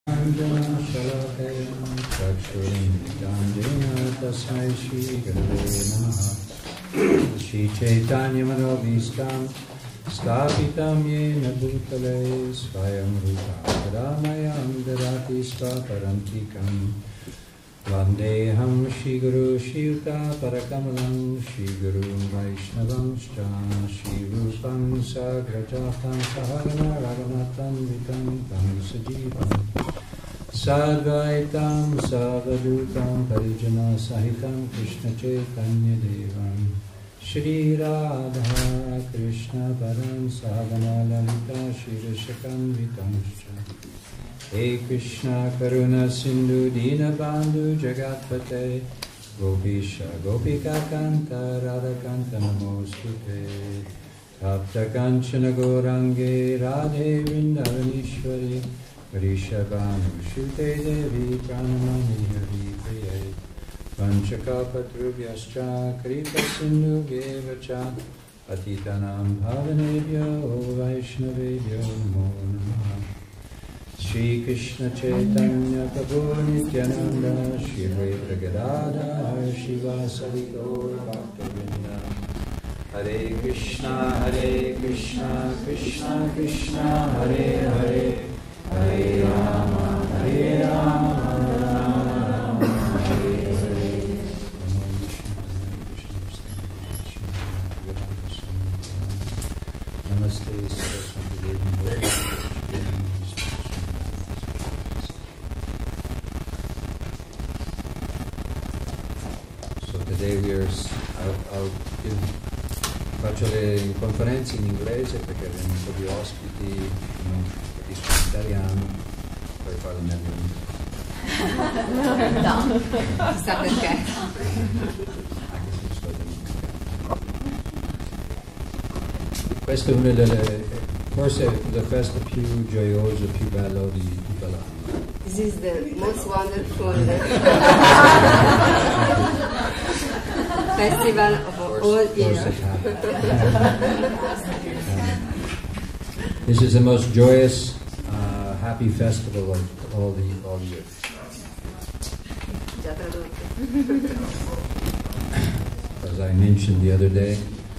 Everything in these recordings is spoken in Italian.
Anjana-shalakayam chakshurim tasmai Shri Gurave Namaha. Shri Chaitanya-manobhistam Sthapitam yena bhutale Svayam Rupa Ramayam Dadati Svaparantikam Vandeham Shri Guru Shri Yuta Parakamalam Shri Guru Vaishnavam Shri Rupam Sagrajatam Sahagana Raghunatam Vitam Tam Sajivam Sadvaitam Savadutam Parijana Sahitam Krishna Chaitanya Devam Shri Radha Krishna Param Sahagana Lalita Shri Rishakam Vitamscha Hey Krishna Karuna Sindhu Dina Bandhu Jagatpate Gopisha Gopika Kanta Radha Kanta Namostute Tapta Kanchana Gorange Radhe Vrindavanishwari Vrishabhanu Shute Devi Pranamani Hari Priye Vanchakapatrubhyascha Kripa Sindhu Gevacha Atitanam Bhavanebhyo Vaishnavebhyo Namo Namaha Shri Krishna Chaitanya Prabhu Nityananda Shri Advaita Gadadhar Shivasari Gaur Bhaktivinoda Hare Krishna Krishna Krishna Hare Hare Hare Rama Rama Rama Hare Hare Namaste Saraswati Devi. Today we are, faccio le conferenze in inglese perché abbiamo un po' di ospiti non capiscono l'italiano, poi parlo meglio in no, chissà perché. Anche se sto Questa è una delle, forse la festa più gioiosa, più bella di tutta l'anno. This is the most wonderful festival of all years. This is the most joyous, happy festival of all year. Già tradotto. As I mentioned the other day,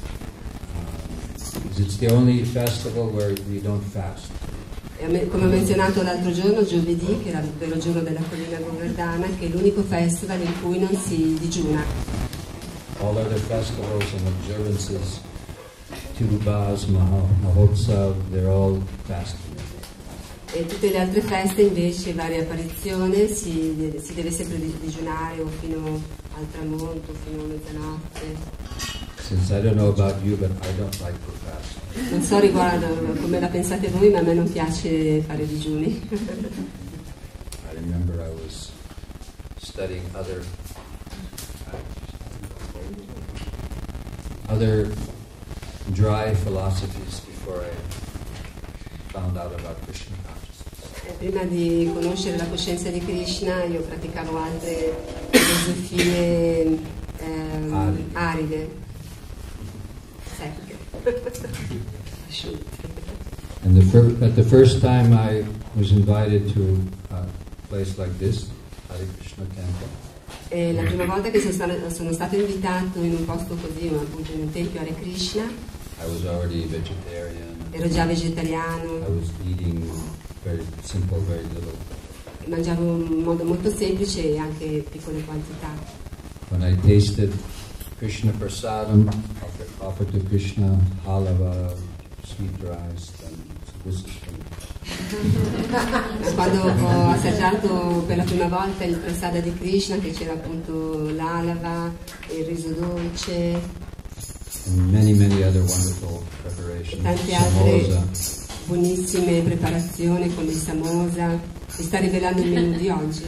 it's the only festival where we don't fast. Come ho menzionato l'altro giorno, giovedì, che era il vero giorno della collina Govardhana, che è l'unico festival in cui non si digiuna. All other festivals and observances, Tirubhas, Mahotsav, they're all fasting. E tutte le altre feste invece, varie apparizioni, si deve sempre digiunare o fino al tramonto, fino a mezzanotte. Since I don't know about you, but I don't like to fast. Non so riguardo come la pensate voi, ma a me non piace fare digiuni. I remember I was studying other dry philosophies before I found out about Krishna consciousness. Prima di conoscere la coscienza di Krishna io praticavo altre filosofie aride, secche, asciutte. And at the first time I was invited to a place like this, Hare Krishna Temple. E la prima volta che sono stato invitato in un posto così, appunto in un tempio Hare Krishna, I was already vegetarian. ero già vegetariano. I was eating very simple, very little. Mangiavo in modo molto semplice e anche piccole quantità. When I tasted Krishna Prasadam, offered to Krishna, halava, sweet rice, and this is for me. Quando ho assaggiato per la prima volta il prasada di Krishna, che c'era appunto l'alava, il riso dolce, and many other wonderful preparations, tante altre samosa. Buonissime preparazioni come il samosa. Mi sta rivelando il menù di oggi.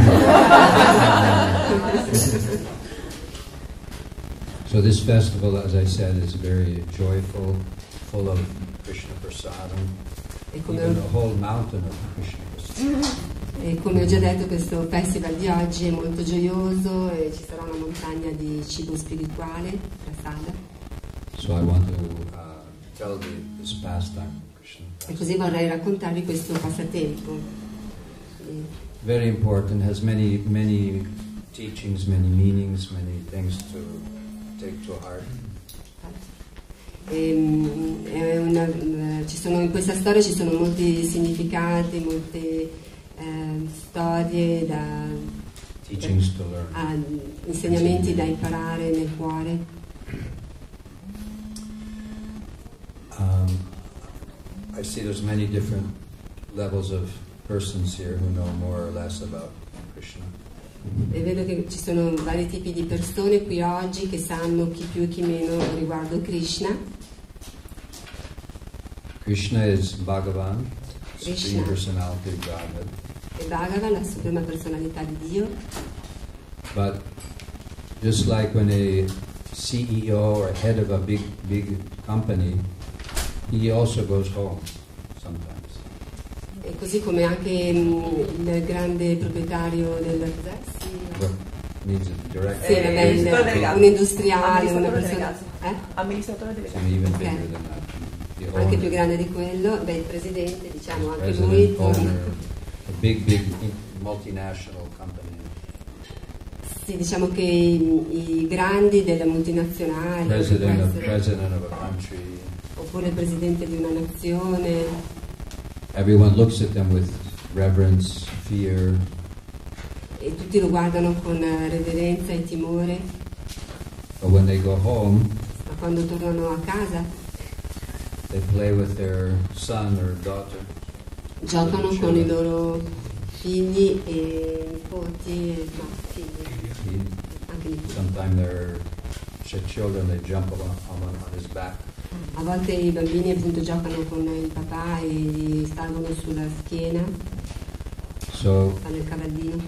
So this festival, as I said, is very joyful, full of Krishna Prasadam, even a whole mountain of Krishna Prasadam. E come ho già detto, questo festival di oggi è molto gioioso e ci sarà una montagna di cibo spirituale, prasada. So I want to tell this pastime. E così vorrei raccontarvi questo passatempo, very important, has many teachings, many meanings, many things to take to heart. In questa storia ci sono molti significati, molte storie Teachings to learn. Insegnamenti da imparare nel cuore. I see there's many different levels of persons here who know more or less about Krishna. E vedo che ci sono vari tipi di persone qui oggi che sanno chi più e chi meno riguardo Krishna. Krishna is Bhagavan, Krishna. Supreme Personality of Godhead. E Bhagavan, la suprema personalità di Dio. But just like when a CEO or head of a big company, he also goes home sometimes. E così come anche il grande proprietario del Needs a direct un industriale, una persona amministratore delegato. and even Ok. bigger than that. The anche owner, più grande di quello, il presidente, diciamo, anche president, lui owner, a big multinational company. sì, diciamo che i grandi delle multinazionali, President of essere, a country. oppure il presidente di una nazione, Everyone looks at them with reverence, fear, e tutti lo guardano con reverenza e timore, but when they go home, ma quando tornano a casa they play with their son or daughter. giocano con i loro figli e nipoti, anche nipoti. Sometimes their children, they jump on his back. A volte i bambini appunto giocano con il papà e gli salgono sulla schiena, So fanno il cavallino.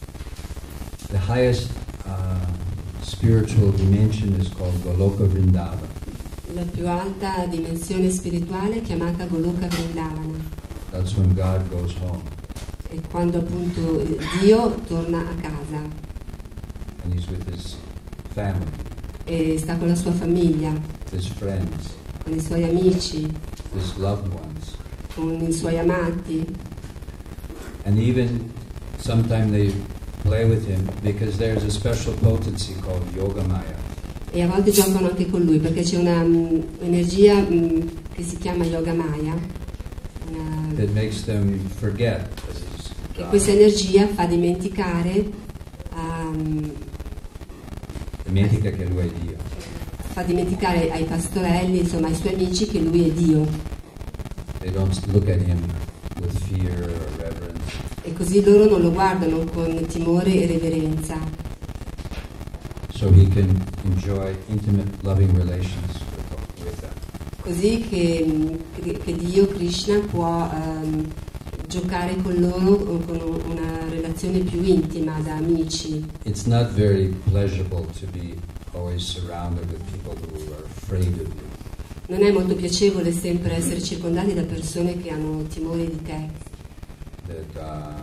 the highest spiritual dimension is called Goloka Vrindavana. La più alta dimensione spirituale è chiamata Goloka Vrindavana. That's when God goes home È quando appunto Dio torna a casa and he's with his family, e sta con la sua famiglia, his friends, con i suoi amici, his loved ones. con i suoi amati, And even sometimes they play with him because there's a special potency called Yogamaya. e a volte giocano anche con lui perché c'è una energia che si chiama Yoga Maya, That makes them forget that he's e God. questa energia fa dimenticare Dimentica che lui è Dio. ai pastorelli, insomma ai suoi amici, che lui è Dio, They don't look at him with fear or reverence. e così loro non lo guardano con timore e reverenza, So he can enjoy intimate, loving relations with them. così che Dio, Krishna, può giocare con loro con una relazione più intima da amici. It's not very pleasurable to be always surrounded with people who are afraid of you. Non è molto piacevole sempre essere circondati da persone che hanno timore di te, That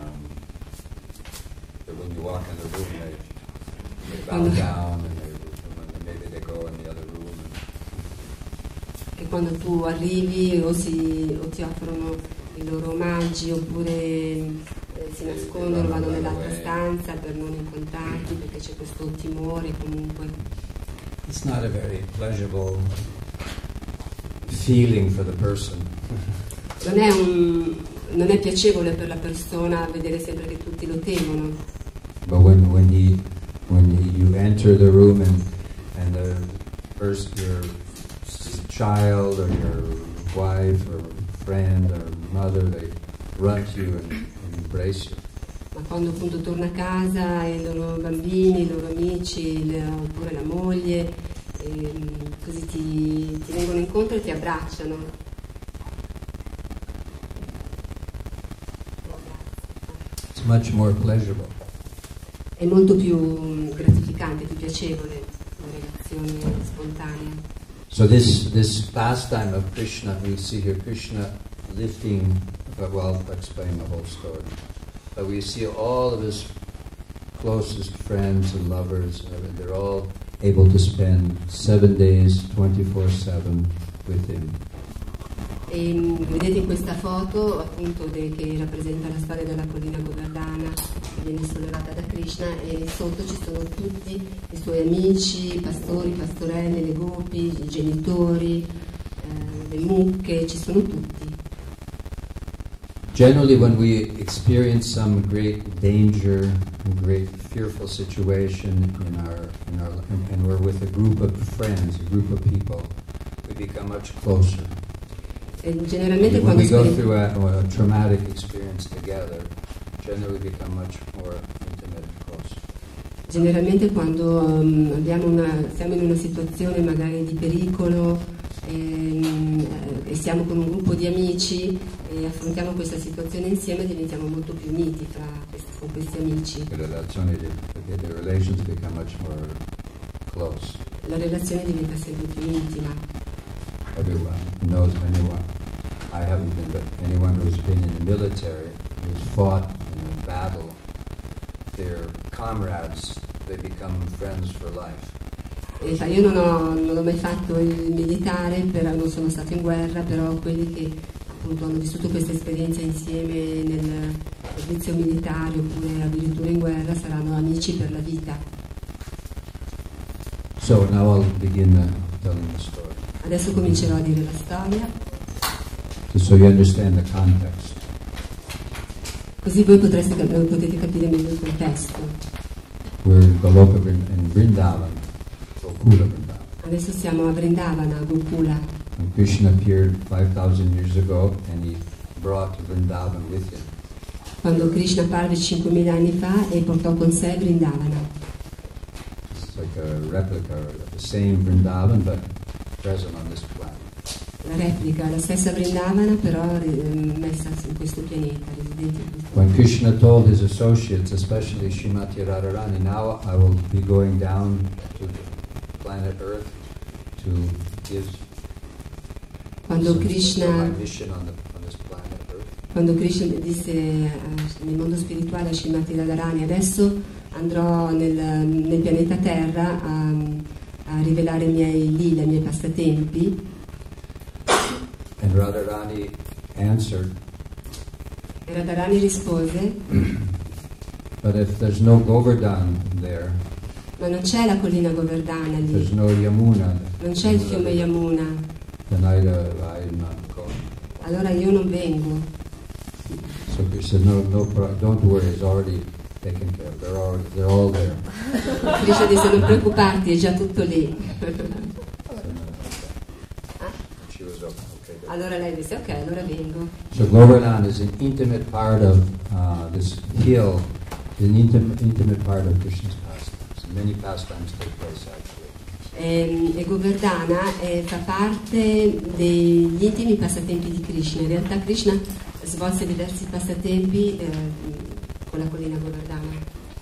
when you walk in the room, they bow down and maybe they go in the other room. che quando tu arrivi o ti offrono i loro omaggi oppure si nascondono, vanno nell'altra stanza per non incontrarti perché c'è questo timore comunque. It's not a very pleasurable feeling for the person. Non è piacevole per la persona vedere sempre che tutti lo temono, But when you enter the room and the first your child or your wife or friend or mother, they run to you and embrace you. ma quando appunto torna a casa e i loro bambini, i loro amici oppure la moglie così ti vengono incontro e ti abbracciano. It's much more pleasurable. È molto più gratificante, più piacevole la relazione spontanea. So this pastime of Krishna, we see here Krishna lifting, well, I'll explain the whole story. But we see all of his closest friends and lovers, and they're all able to spend 7 days, 24/7 with him. E vedete in questa foto appunto che rappresenta la storia della collina Govardhana, viene sollevata da Krishna e sotto ci sono tutti i suoi amici, i pastori, pastorelle, le gopi, i genitori, le mucche, ci sono tutti. Generally, when we experience some great danger, great fearful situation and we're with a group of friends, a group of people, we become much closer. E generalmente When quando we go through a traumatic experience together, generally we become much more intimate and close. Generalmente quando siamo in una situazione magari di pericolo e siamo con un gruppo di amici e affrontiamo questa situazione insieme, diventiamo molto più uniti con questi amici. The relations become much more close. La relazione diventa sempre più intima. Everyone knows anyone. I haven't been, but anyone who's been in the military, who's fought in a battle, their comrades, they become friends for life. Io non ho mai fatto il militare, non sono stato in guerra, però quelli che appunto hanno vissuto questa esperienza insieme nel servizio militare oppure addirittura in guerra saranno amici per la vita. So now I'll begin telling the story. Adesso comincerò a dire la storia, So you understand the context. così voi potete capire meglio il contesto. We're in Goloka in Vrindavan, Gokula Vrindavan. Adesso siamo a Vrindavana, Gokula. And Krishna appeared 5,000 years ago and he brought Vrindavan with him. Quando Krishna apparve 5.000 anni fa e portò con sé Vrindavana. It's like a replica of the same Vrindavan but present on this planet. La replica, la stessa Vrindavana però messa in questo pianeta, residente in questo When Krishna told his associates, especially Srimati Radharani, now I will be going down to the planet Earth to give Quando my Krishna mission on this planet Earth. Quando Krishna disse nel mondo spirituale a Srimati Radharani, adesso andrò nel pianeta Terra a rivelare i miei lila, i miei passatempi. And Radharani answered, E Radharani rispose, but if there's no Govardhan there, ma non c'è la collina Govardhana if there's lì, no Yamuna, non c'è il fiume Yamuna, then I'm not going. allora io non vengo. So Krishna said, don't worry, it's already taken care of. They're all there. Krishna disse, non preoccuparti, è già tutto lì. She was okay. Allora lei disse, ok, allora vengo. So Govardhan is an intimate part of this hill, an intimate part of Krishna's pastimes. Many pastimes take place actually. E Govardhana fa parte degli intimi passatempi di Krishna. In realtà Krishna svolse diversi passatempi con la collina Govardhana.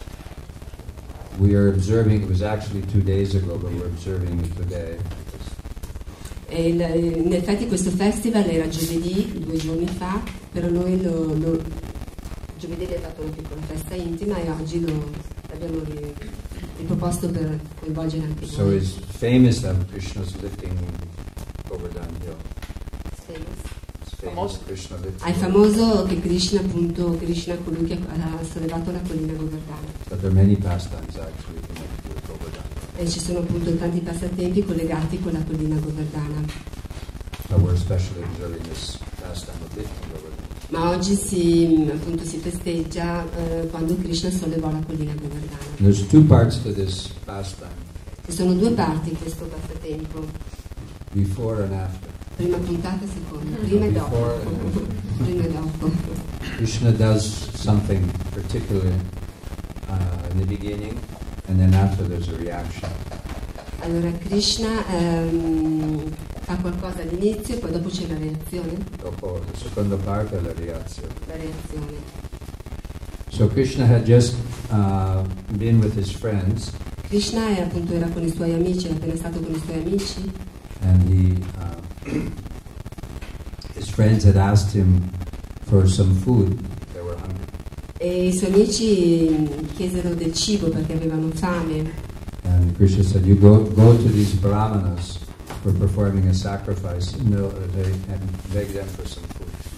We are observing, it was actually 2 days ago, but we're observing it today. E in effetti questo festival era giovedì, 2 giorni fa, però noi giovedì abbiamo fatto una piccola festa intima e oggi l'abbiamo riproposto per coinvolgere anche So noi. it's famous that Krishna's lifting Govardhan Hill. It's famous Krishna lifting. È famoso che Krishna, appunto, Krishna è colui che ha sollevato la collina Govardhana. But there are many pastimes actually connected with Govardhan. E ci sono appunto tanti passatempi collegati con la collina Govardhana. So we're especially observing this pastime of lifting Govardhan. Ma oggi si festeggia quando Krishna sollevò la collina Govardhana. There's 2 parts to this pastime, Ci sono 2 parti in questo passatempo, before and after. prima puntata e seconda, prima e dopo. Before and after. Prima e dopo. Krishna does something particular in the beginning, and then after there's a reaction. Allora Krishna fa qualcosa all'inizio e poi dopo c'è la reazione. Dopo la seconda parte è la reazione. La reazione. So Krishna had just been with his friends, Krishna appunto era con i suoi amici, era appena stato con i suoi amici and his friends had asked him for some food. They were hungry. e i suoi amici chiesero del cibo perché avevano fame. And Krishna said, you go to these brahmanas who are performing a sacrifice and beg them for some food.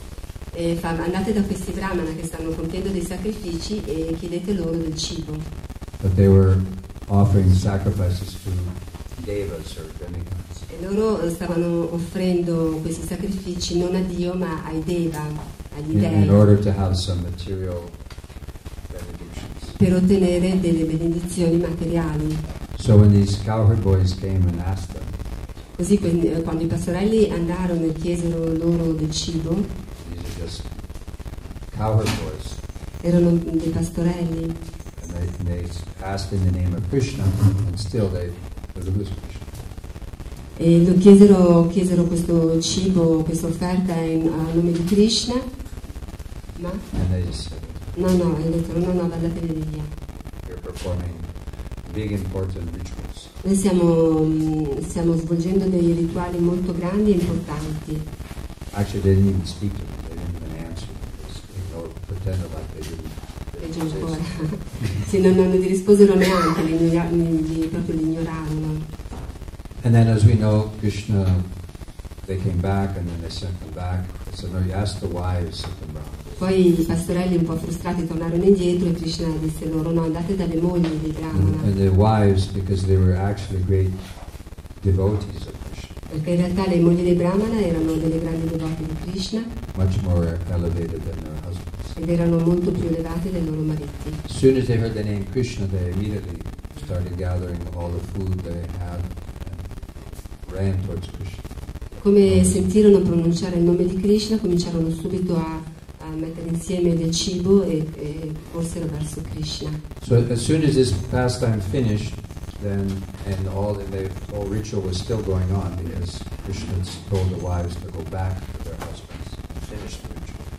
e fa: andate da questi brahmana che stanno compiendo dei sacrifici e chiedete loro del cibo. But they were offering sacrifices to devas or demigods. E loro stavano offrendo questi sacrifici non a Dio ma ai deva, agli dei, In order to have some material benedictions. per ottenere delle benedizioni materiali. So when these cowherd boys came and asked them, Così quando i pastorelli andarono e chiesero loro del cibo, these are just cowherd boys, erano dei pastorelli, and they asked in the name of Krishna, and still they who's Krishna. e lo chiesero questo cibo, questa offerta a nome di Krishna, ma And they just said, no, hanno detto no, andatevi via. you're performing big important rituals. Noi stiamo svolgendo dei rituali molto grandi e importanti. Actually, they didn't even speak to them. They didn't even answer. They just pretended like they didn't. Peggio ancora. Sì, non gli risposero neanche, proprio li ignorarono. And then, as we know, Krishna, they came back, and then they sent them back. They said, no, you ask the wives of the Brahmins. Poi i pastorelli un po' frustrati tornarono indietro e Krishna disse loro no, andate dalle mogli dei brahmana. And the wives, because they were actually great devotees of Krishna, Perché in realtà le mogli dei brahmana erano delle grandi devoti di Krishna much more elevated than their husbands. ed erano molto più elevate dei loro mariti. As soon as they heard the name Krishna, they immediately started gathering all the food they had and ran towards Krishna. Come sentirono pronunciare il nome di Krishna, cominciarono subito a mettere insieme del cibo e corsero verso Krishna. So as soon as this pastime finished, then and all the whole ritual was still going on because Krishna told the wives to go back to their husbands and finish the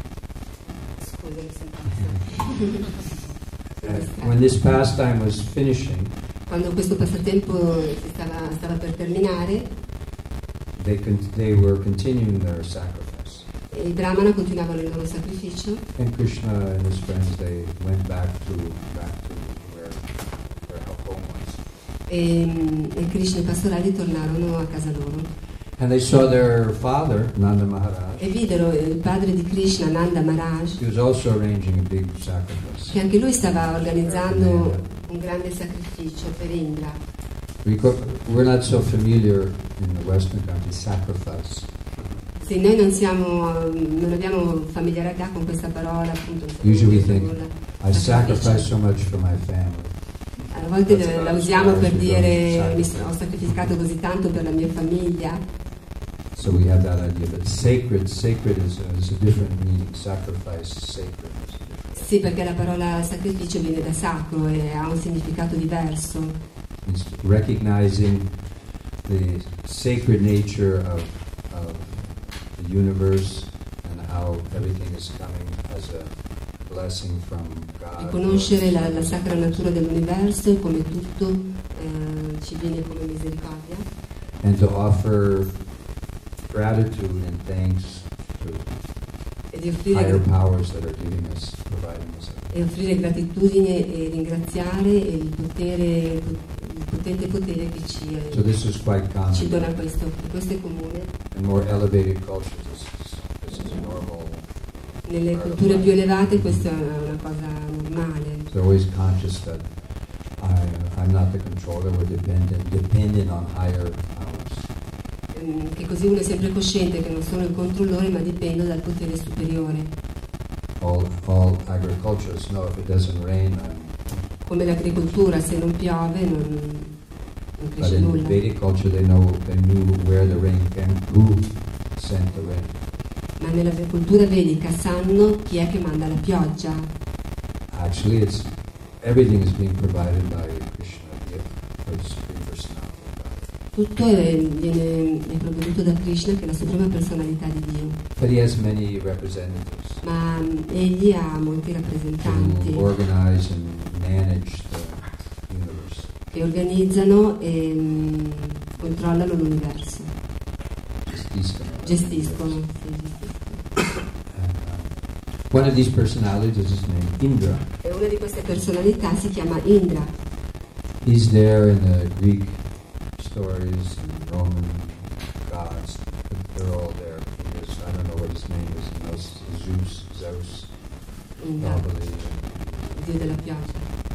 ritual. When this pastime was finishing, Quando questo passatempo stava per terminare, they were continuing their sacrifice. e i brahmana continuavano il loro sacrificio And Krishna and his friends, they went back to where home was. e Krishna e i pastorelli tornarono a casa loro And they saw their father, Nanda Maharaj. e videro il padre di Krishna, Nanda Maharaj, He was also arranging a big sacrifice. che anche lui stava organizzando un grande sacrificio per Indra. We're not so familiar in the Western country sacrifice. Sì, noi non abbiamo familiarità con questa parola, appunto. Usually we think, I sacrifice so much for my family. A volte la usiamo per dire ho sacrificato così tanto per la mia famiglia. So we have that idea, but sacred is a different meaning. Sacrifice, sacred is different. Sì, perché la parola sacrificio viene da sacro e ha un significato diverso. It's recognizing the sacred nature of the universe and how everything is coming as a blessing from God. Riconoscere la sacra natura dell'universo e come tutto ci viene come misericordia. And to offer gratitude and thanks to E di higher powers that are providing us. e offrire gratitudine e ringraziare il potente potere che So this is quite common. ci dona questo. E questo è comune. In more elevated cultures, this is normal. Nelle culture più elevate questa è una cosa normale. They're always conscious that I'm not the controller. We're dependent on higher powers. Che così uno è sempre cosciente che non sono il controllore ma dipendo dal potere superiore. All agriculturists know if it doesn't rain, Come l'agricoltura, se non piove non but cresce in nulla. Vedic culture they knew where the rain came, who sent the rain. Ma nella cultura vedica sanno chi è che manda la pioggia. Actually, everything is being provided by Krishna, the Supreme Personality of God. Tutto è provveduto da Krishna, che è la suprema personalità di Dio. But he has many representatives Ma egli ha molti rappresentanti who organize and manage the universe. che organizzano e controllano l'universo. Gestiscono. One of these personalities is named Indra. E una di queste personalità si chiama Indra. He's there in the Greek stories and Roman gods. They're all there. I don't know what his his name is Zeus, Indra, probably. il dio della pioggia.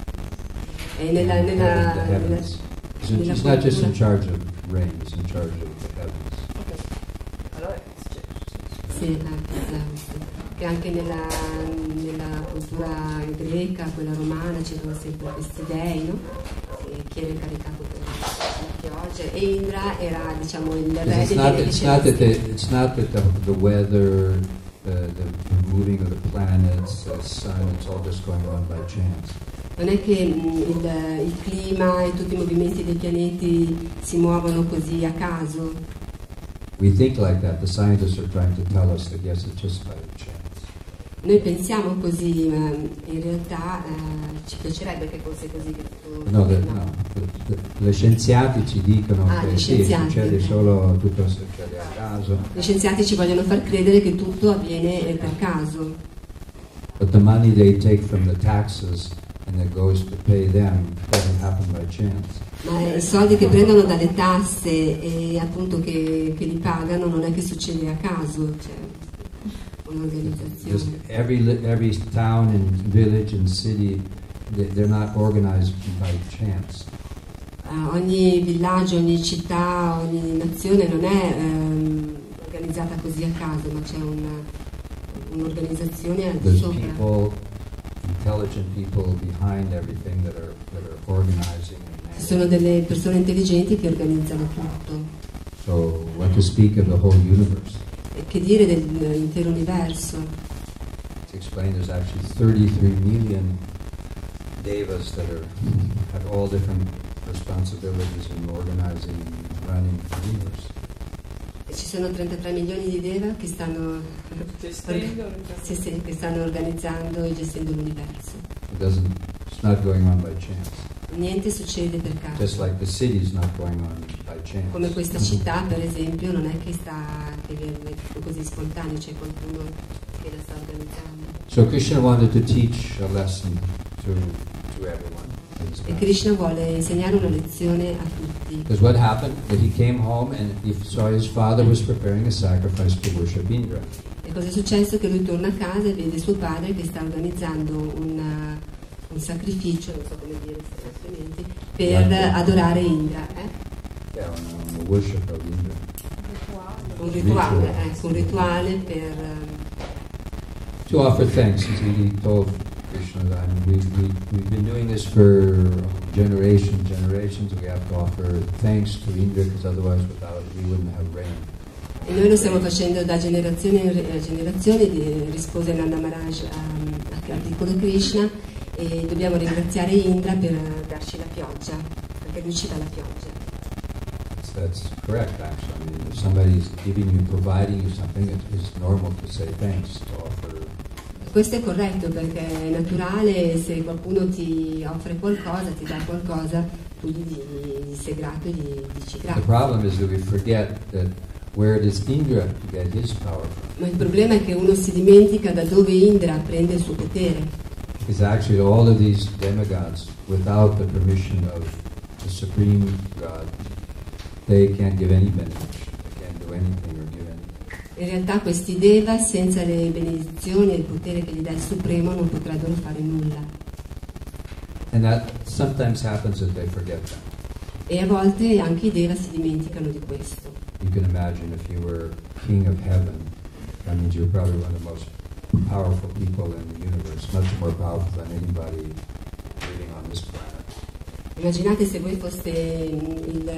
E The heavens. nella He's not just in cultura- charge of rain, he's in charge of the heavens. Allora, Sì, Zeus. Che anche nella cultura greca, quella romana, c'erano sempre questi dei, no? E chi era incaricato per la pioggia. E Indra era, diciamo, il re It's degli not, eletti it's not that the weather, the moving of the planets, the sun, it's all just going on by chance. Non è che il clima e tutti i movimenti dei pianeti si muovono così a caso. We think like that. The scientists are trying to tell us that yes, it's just by chance. Noi pensiamo così, ma in realtà ci piacerebbe che fosse così. Che tutto, No, gli scienziati ci dicono Ah, che gli sì, scienziati, succede ok. solo, tutto succede a caso. Gli scienziati ci vogliono far credere che tutto avviene per caso. But the money they take from the taxes and that goes to pay them doesn't happen by chance. Ma i soldi che prendono dalle tasse e appunto che li pagano non è che succede a caso, c'è Just un'organizzazione. every town and village and city, they're not organized by chance. Ogni villaggio, ogni città, ogni nazione non è organizzata così a caso, ma c'è un'organizzazione al di There's sopra. people, intelligent people behind everything that are organizing. Ci sono delle persone intelligenti che organizzano tutto. So what to speak of the whole universe? E che dire dell'intero universo? To explain, there's actually 33 million devas that have all different responsibilities in organizing and running the universe. E ci sono 33 milioni di Deva che stanno, gestendo sì, che stanno organizzando e gestendo l'universo. It's not going on by chance. Niente succede per caso. Just like the city is not going on by chance. Come questa città, per esempio, non è che viene tutto così spontaneo, c'è qualcuno che la sta organizzando. So Krishna wanted to teach a lesson to everyone. E Krishna vuole insegnare una lezione a tutti. Because what happened? That he came home and he saw his father was preparing a sacrifice to worship Indra. E cosa è successo? Che lui torna a casa e vede suo padre che sta organizzando un sacrificio, non so come dire altrimenti, per adorare Indra. Yeah, on the worship of Indra. Un rituale per... To offer thanks, he told Krishna that we've been doing this for generations. We have to offer thanks to Indra because otherwise, without it, we wouldn't have rain. E noi lo stiamo facendo da generazione in generazione, rispose Nanda Maharaj al piccolo Krishna, e dobbiamo ringraziare Indra per darci la pioggia, perché lui ci dà la pioggia. That's correct, actually. I mean, if somebody's giving you, providing you something, it's normal to say thanks, to offer. Questo è corretto, perché è naturale, se qualcuno ti offre qualcosa, ti dà qualcosa, tu gli sei grato e gli dici The grazie. problem is that we forget that where does Indra get his power from? Ma il problema è che uno si dimentica da dove Indra prende il suo potere. It's actually all of these demigods, without the permission of the supreme God, they can't give any benediction. They can't do anything or give anything. In realtà questi Deva, senza le benedizioni e il potere che gli dà il Supremo, non potrebbero fare nulla. And that sometimes happens that they forget that. E a volte anche i Deva si dimenticano di questo. You can imagine if you were king of heaven, that means you're probably one of the most powerful people in the universe, much more powerful than anybody living on this planet. Immaginate se voi foste il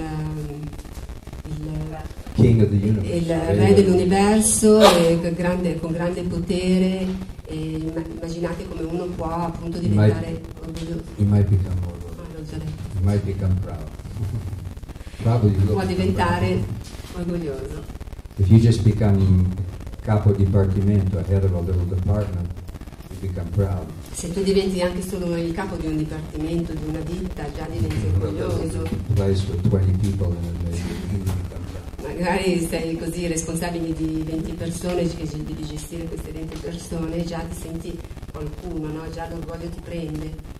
King of the universe. il re dell'universo e con grande potere, e immaginate come uno può appunto diventare orgoglioso. You might become you might become proud. Probably you will Può become diventare proud. orgoglioso. If you just become capo dipartimento, head of a little department, you become proud. Se tu diventi anche solo il capo di un dipartimento, di una ditta, già diventi orgoglioso. Place with 20 people in it, maybe you become proud. Magari sei così responsabile di 20 persone, che devi gestire queste 20 persone, già ti senti qualcuno, no? Già l'orgoglio ti prende.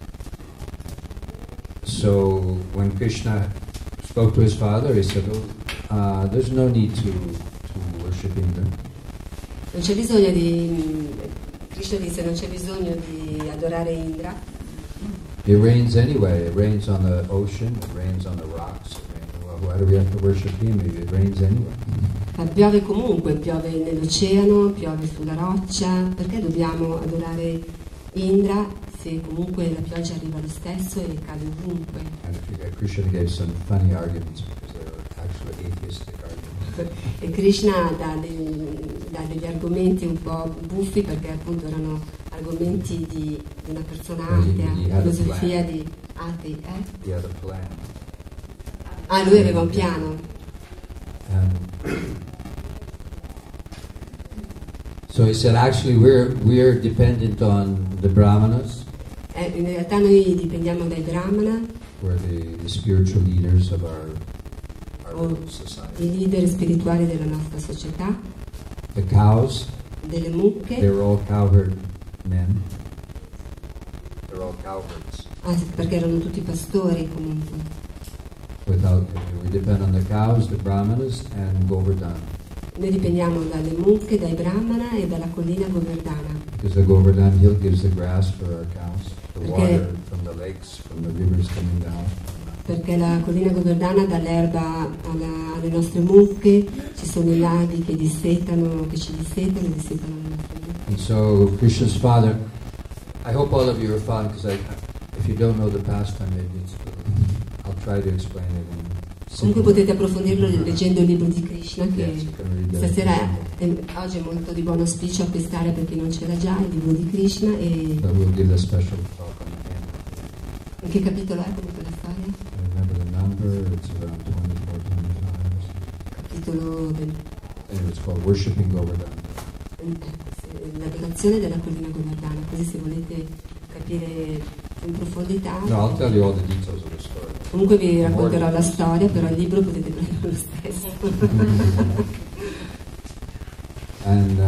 So when Krishna spoke to his father, he said, there's no need to worship Indra. Non c'è bisogno di... Krishna disse non c'è bisogno di adorare Indra. It rains anyway. It rains on the ocean. It rains on the rocks. Well, why do we have to worship him? It rains anyway. Ma piove comunque, piove nell'oceano, piove sulla roccia. Perché dobbiamo adorare Indra se comunque la pioggia arriva lo stesso e cade ovunque? And Krishna gave some funny arguments because they were actually atheistic arguments. E Krishna dà degli argomenti un po' buffi perché appunto erano argomenti di una persona atea, filosofia di atei. He had a plan. Ah, lui aveva un piano. So he said, actually, we're dependent on the Brahmanas. In realtà noi dipendiamo dai Brahmana, We're the spiritual leaders of our little society. i leader spirituali della nostra società, The cows, delle mucche. they're all cowherd men. They're all cowherds. Perché erano tutti pastori comunque. We depend on the cows, the Brahmanas, and Govardhan. Noi dipendiamo dalle mucche, dai Brahmana e dalla collina Govardhana. Because the Govardhan hill gives the grass for our cows, the Okay. water from the lakes, from the rivers coming down. Perché la collina Govardhana dà l'erba alle nostre mucche, ci sono i laghi che ci dissetano le nostre mucche. And so Krishna's father, I hope all of you are following, because if you don't know the pastime, maybe I'll try to explain it in Comunque potete approfondirlo leggendo il libro di Krishna che Yes, you can read that. stasera, oggi è molto di buon auspicio acquistare per chi non c'era già il libro di Krishna. E But we'll give a special talk on the end. in che capitolo è comunque la storia? I remember the number, it's around 24, 25. Capitolo del, Anyway, it's called Worshipping Govardhan. l'adorazione della collina Govardhana, così se volete capire in profondità. No, I'll tell you all the details of the story. Comunque vi racconterò la storia, però il libro potete prenderlo lo stesso. And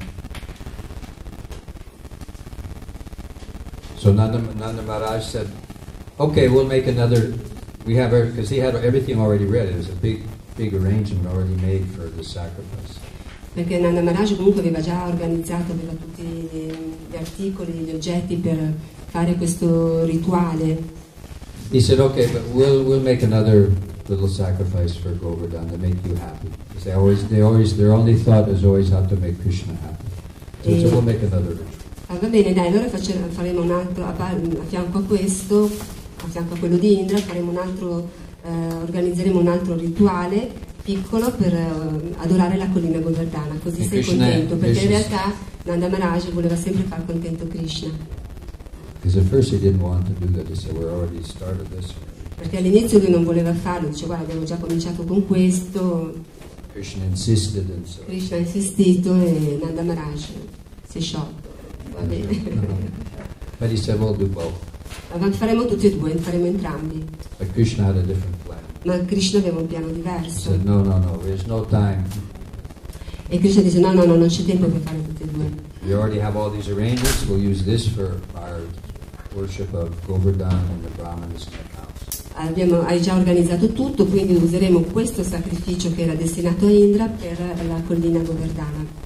so Nanda Maharaj said, okay, we'll make another, because he had everything already ready. It was a big arrangement already made for the sacrifice. Perché Nanda Maharaj comunque aveva già organizzato, aveva tutti gli articoli, gli oggetti per fare questo rituale. He said, okay, but we'll make another little sacrifice for Govardhan to make you happy. Because their only thought is always how to make Krishna happy. So we'll make another ritual. Va bene, dai, allora faremo un altro, a fianco a questo, a fianco a quello di Indra, faremo un altro, organizzeremo un altro rituale piccolo per adorare la collina Govardhana, così E sei Krishna- contento, perché in Krishna- realtà Nanda Maharaj voleva sempre far contento Krishna. Because at first he didn't want to do that. He said, we already started this. Perché all'inizio lui non voleva farlo, dice guarda abbiamo già cominciato con questo, Krishna insisted, and so. Krishna ha insistito e Nanda Maharaj si è sciolto, va bene. But he said, we'll do both. Ma faremo tutti e due, faremo entrambi. But Krishna had a different plan. Ma Krishna aveva un piano He diverso. said, no, there's no time. E Krishna dice no, non c'è tempo per fare tutti e due. We already have all these arrangements. We'll use this for our worship of Govardhan and the Brahmanas and the cows. Hai già organizzato tutto, quindi useremo questo sacrificio che era destinato a Indra per la collina Govardhana.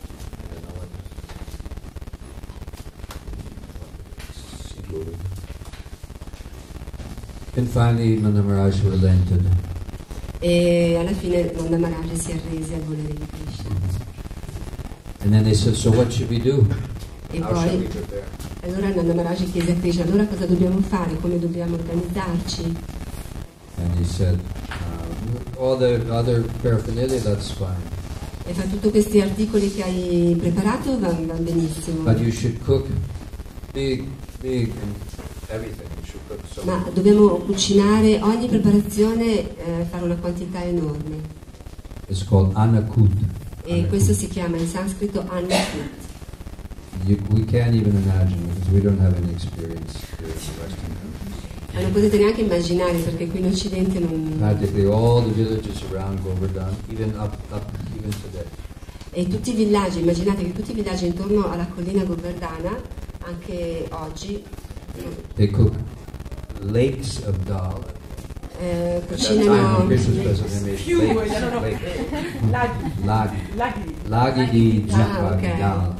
And finally, Nanda Maharaj relented. E alla fine Nanda Maharaj si arrese al volere di Krishna. And then they said, so what should we do? E How shall we poi prepare? allora Nanda Maharaj chiese a Krishna allora cosa dobbiamo fare, come dobbiamo organizzarci. And he said, all the other paraphernalia, that's fine. E fa tutti questi articoli che hai preparato va benissimo. But you should cook big, and everything. You should cook so Ma much. dobbiamo cucinare ogni preparazione, fare una quantità enorme. It's called anakud. E questo si chiama in sanscrito annakut. We can't even imagine because we don't have any experience here in the Western countries. Ma non potete neanche immaginare perché qui in Occidente non... Practically all the villages around Govardhan, even today. E tutti i villaggi, immaginate che tutti i villaggi intorno alla collina Govardhana, anche oggi, They cook lakes of dal At that time, cucinano Krishna's present, they made Fiumi, lakes, erano lakes. laghi. Laghi. Laghi. Laghi di Ah, ok. dal,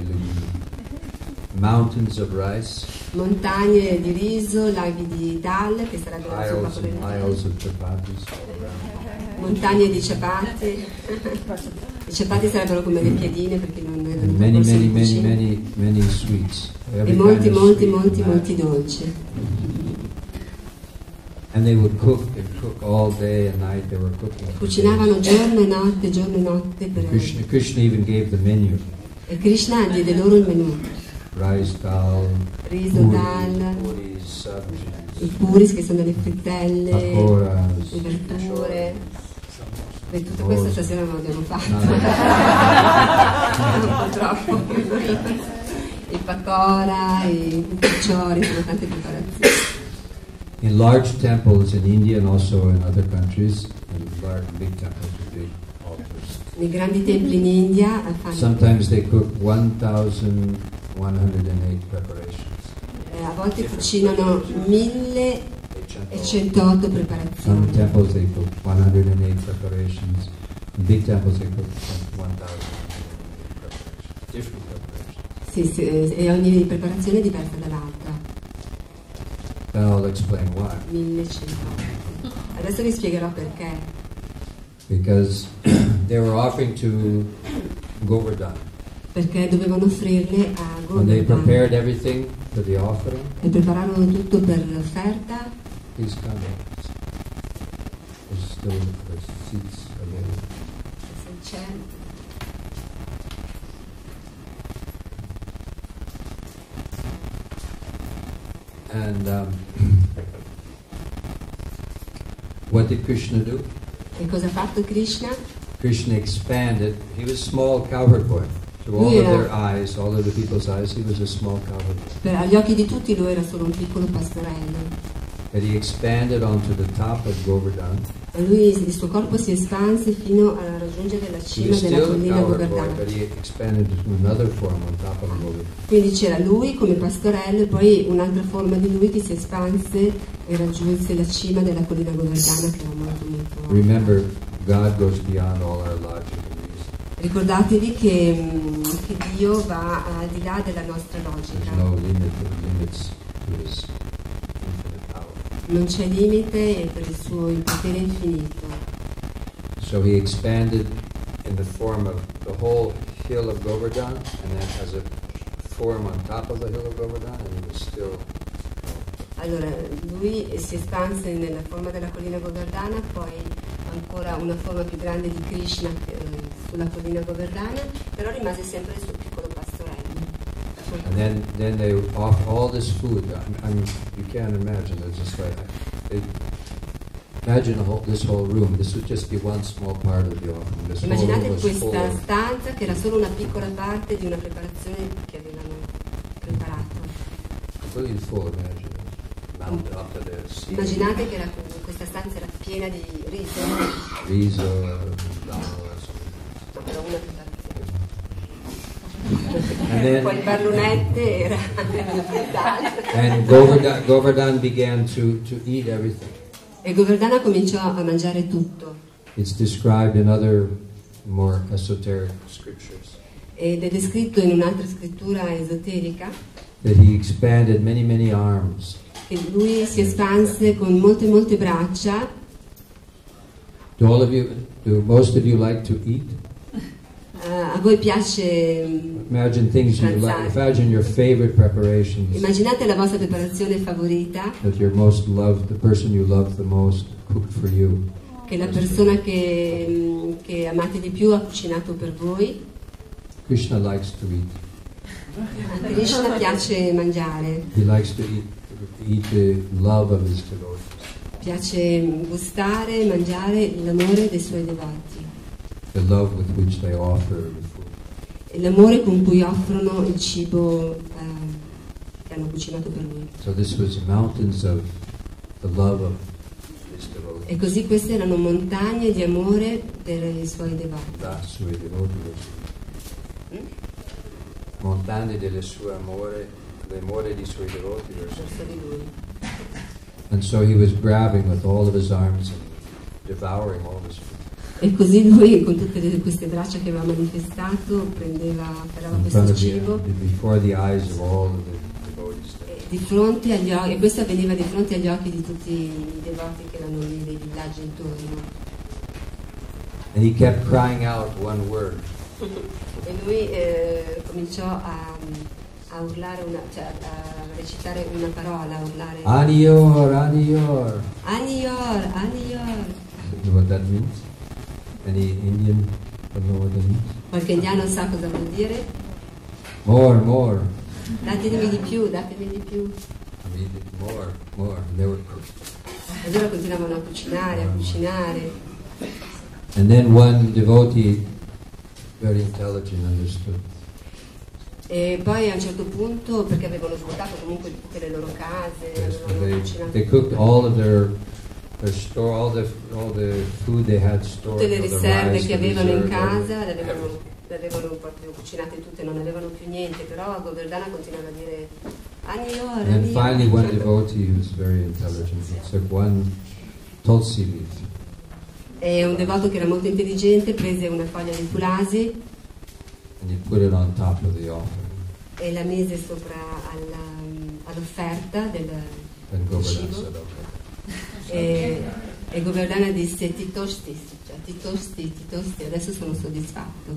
mountains of rice, montagne di riso, laghi di dal, che sarebbero insomma isles and quelle- isles of chapatis all around. montagne di ciapati. I ciapati sarebbero come le piedine perché non And erano many, corsi many, di many, cucina. many sweets. E Every molti, kind of molti, sweet molti, and molti that. dolci. And they would cook all day and night. They were cooking. for Cucinavano days. giorno e notte per... Krishna even gave the menu: E Krishna diede loro il menù. rice, dal, Riso, dal, puris, sabji, i puris che sono le frittelle, pakoras, le verdure. E tutto questo stasera non l'abbiamo fatto. No. Un po' troppo. I pakora, i cucciori, sono tante preparazioni. In large temples in India and also in other countries, in large big temples with big altars. Nei grandi templi in India fanno, Sometimes they cook 1,108 preparations. a volte cucinano 1108 Some preparazioni. temples they cook 108 preparations. In big temples they cook 1,000 preparations. Different preparations. Sì, sì, e ogni preparazione è diversa dall'altra. Then I'll explain why. 1108. Adesso vi spiegherò perché. Because they were offering to Govardhan. Perché dovevano offrirle a When they Govardhan. prepared everything for the offering, E prepararono tutto per l'offerta. please come. There's still the seats available. Se c'è. And what did Krishna do? E cosa ha fatto Krishna? Krishna expanded. He was a small cowherd boy. To all of their eyes, all of the people's eyes, he was a small cowherd boy. Agli occhi di tutti lui era solo un piccolo pastorello. But he expanded onto the top of Govardhan. E lui, il suo corpo si espanse fino a raggiungere la He cima was della still a collina cowherd boy, Govardhana. but he expanded into another form on top of Govardhan. Quindi c'era lui come pastorello e poi un'altra forma di lui che si espanse e raggiunse la cima della collina Govardhana che era molto molto alta. Remember, God goes beyond all our logic and reason. Ricordatevi che Dio va al di là della nostra There's logica. no limits to his infinite power. Non c'è limite per il suo potere infinito. So he expanded in the form of the whole hill of Govardhan, and then as a form on top of the hill of Govardhan, and he was still. Allora, lui si espanse nella forma della collina Govardhana, poi ancora una forma più grande di Krishna sulla collina Govardhana, però rimase sempre il suo piccolo pastorello. And then they offer all this food. You can't imagine. It's just like imagine this whole room. This would just be one small part of the offering. This whole room Immaginate was full questa of stanza che era solo una piccola parte di una preparazione che avevano preparato. completely full. Imagine mounted up to the sea. Immaginate che questa stanza era piena di riso, Riso, dal, era una preparazione. And then- Poi il barlunette era and Govardhan began to eat everything. e Govardhana cominciò a mangiare tutto. It's described in other more esoteric scriptures Ed è descritto in un'altra scrittura esoterica that he expanded many arms. che lui si espanse con molte braccia. Do most of you like to eat? A voi piace, Imagine things you like. Imagine your favorite preparations immaginate la vostra preparazione favorita, that your most loved, the person you love the most, cooked for you. che la persona che amate di più ha cucinato per voi. Krishna likes to eat. A Krishna piace mangiare, He likes to eat the love of his devotees. piace gustare, mangiare l'amore dei suoi devoti, The love with which they offer the food. e l'amore con cui offrono il cibo che hanno cucinato per lui. So this was mountains of the love of his devotees. E così queste erano montagne di amore per i suoi devoti. Da sui devoti. Montagne delle sue amore, l'amore dei suoi devoti verso. Verso di lui. And so he was grabbing with all of his arms and devouring all of his food. E così lui, con tutte queste braccia che aveva manifestato, afferrava In questo front of cibo before the eyes of all of the devotees there. di fronte agli occhi, e questo avveniva di fronte agli occhi di tutti i devoti che erano lì nei villaggi intorno. And he kept crying out one word. E lui cominciò a urlare, a recitare una parola, a urlare Aniyor, Aniyor. Aniyor, Aniyor. You know what that means? Any Indian don't know what that means? Qualche indiano sa cosa vuol dire? More, more. Datemi di più, datemi di più. I mean, more, more. And they were E allora continuavano a cucinare, a cucinare. And then one devotee, very intelligent, understood. E poi a un certo punto, perché avevano svuotato comunque tutte le loro case, Yes, avevano cucinato they cooked all of their store, all the food they had stored. tutte le all the riserve rice, che the avevano in reserve, casa, le everything. avevano proprio cucinate tutte, non avevano più niente, però Govardhana continuava a dire Aniyor, And then Aniyor. finally one devotee who was very intelligent, he took one tulsi leaf E un devoto che era molto intelligente prese una foglia di tulasi and he put it on top of the altar. e la mise sopra all'offerta del Then Govardhana cibo. said, okay. E Govardhana disse ti tosti, adesso sono soddisfatto.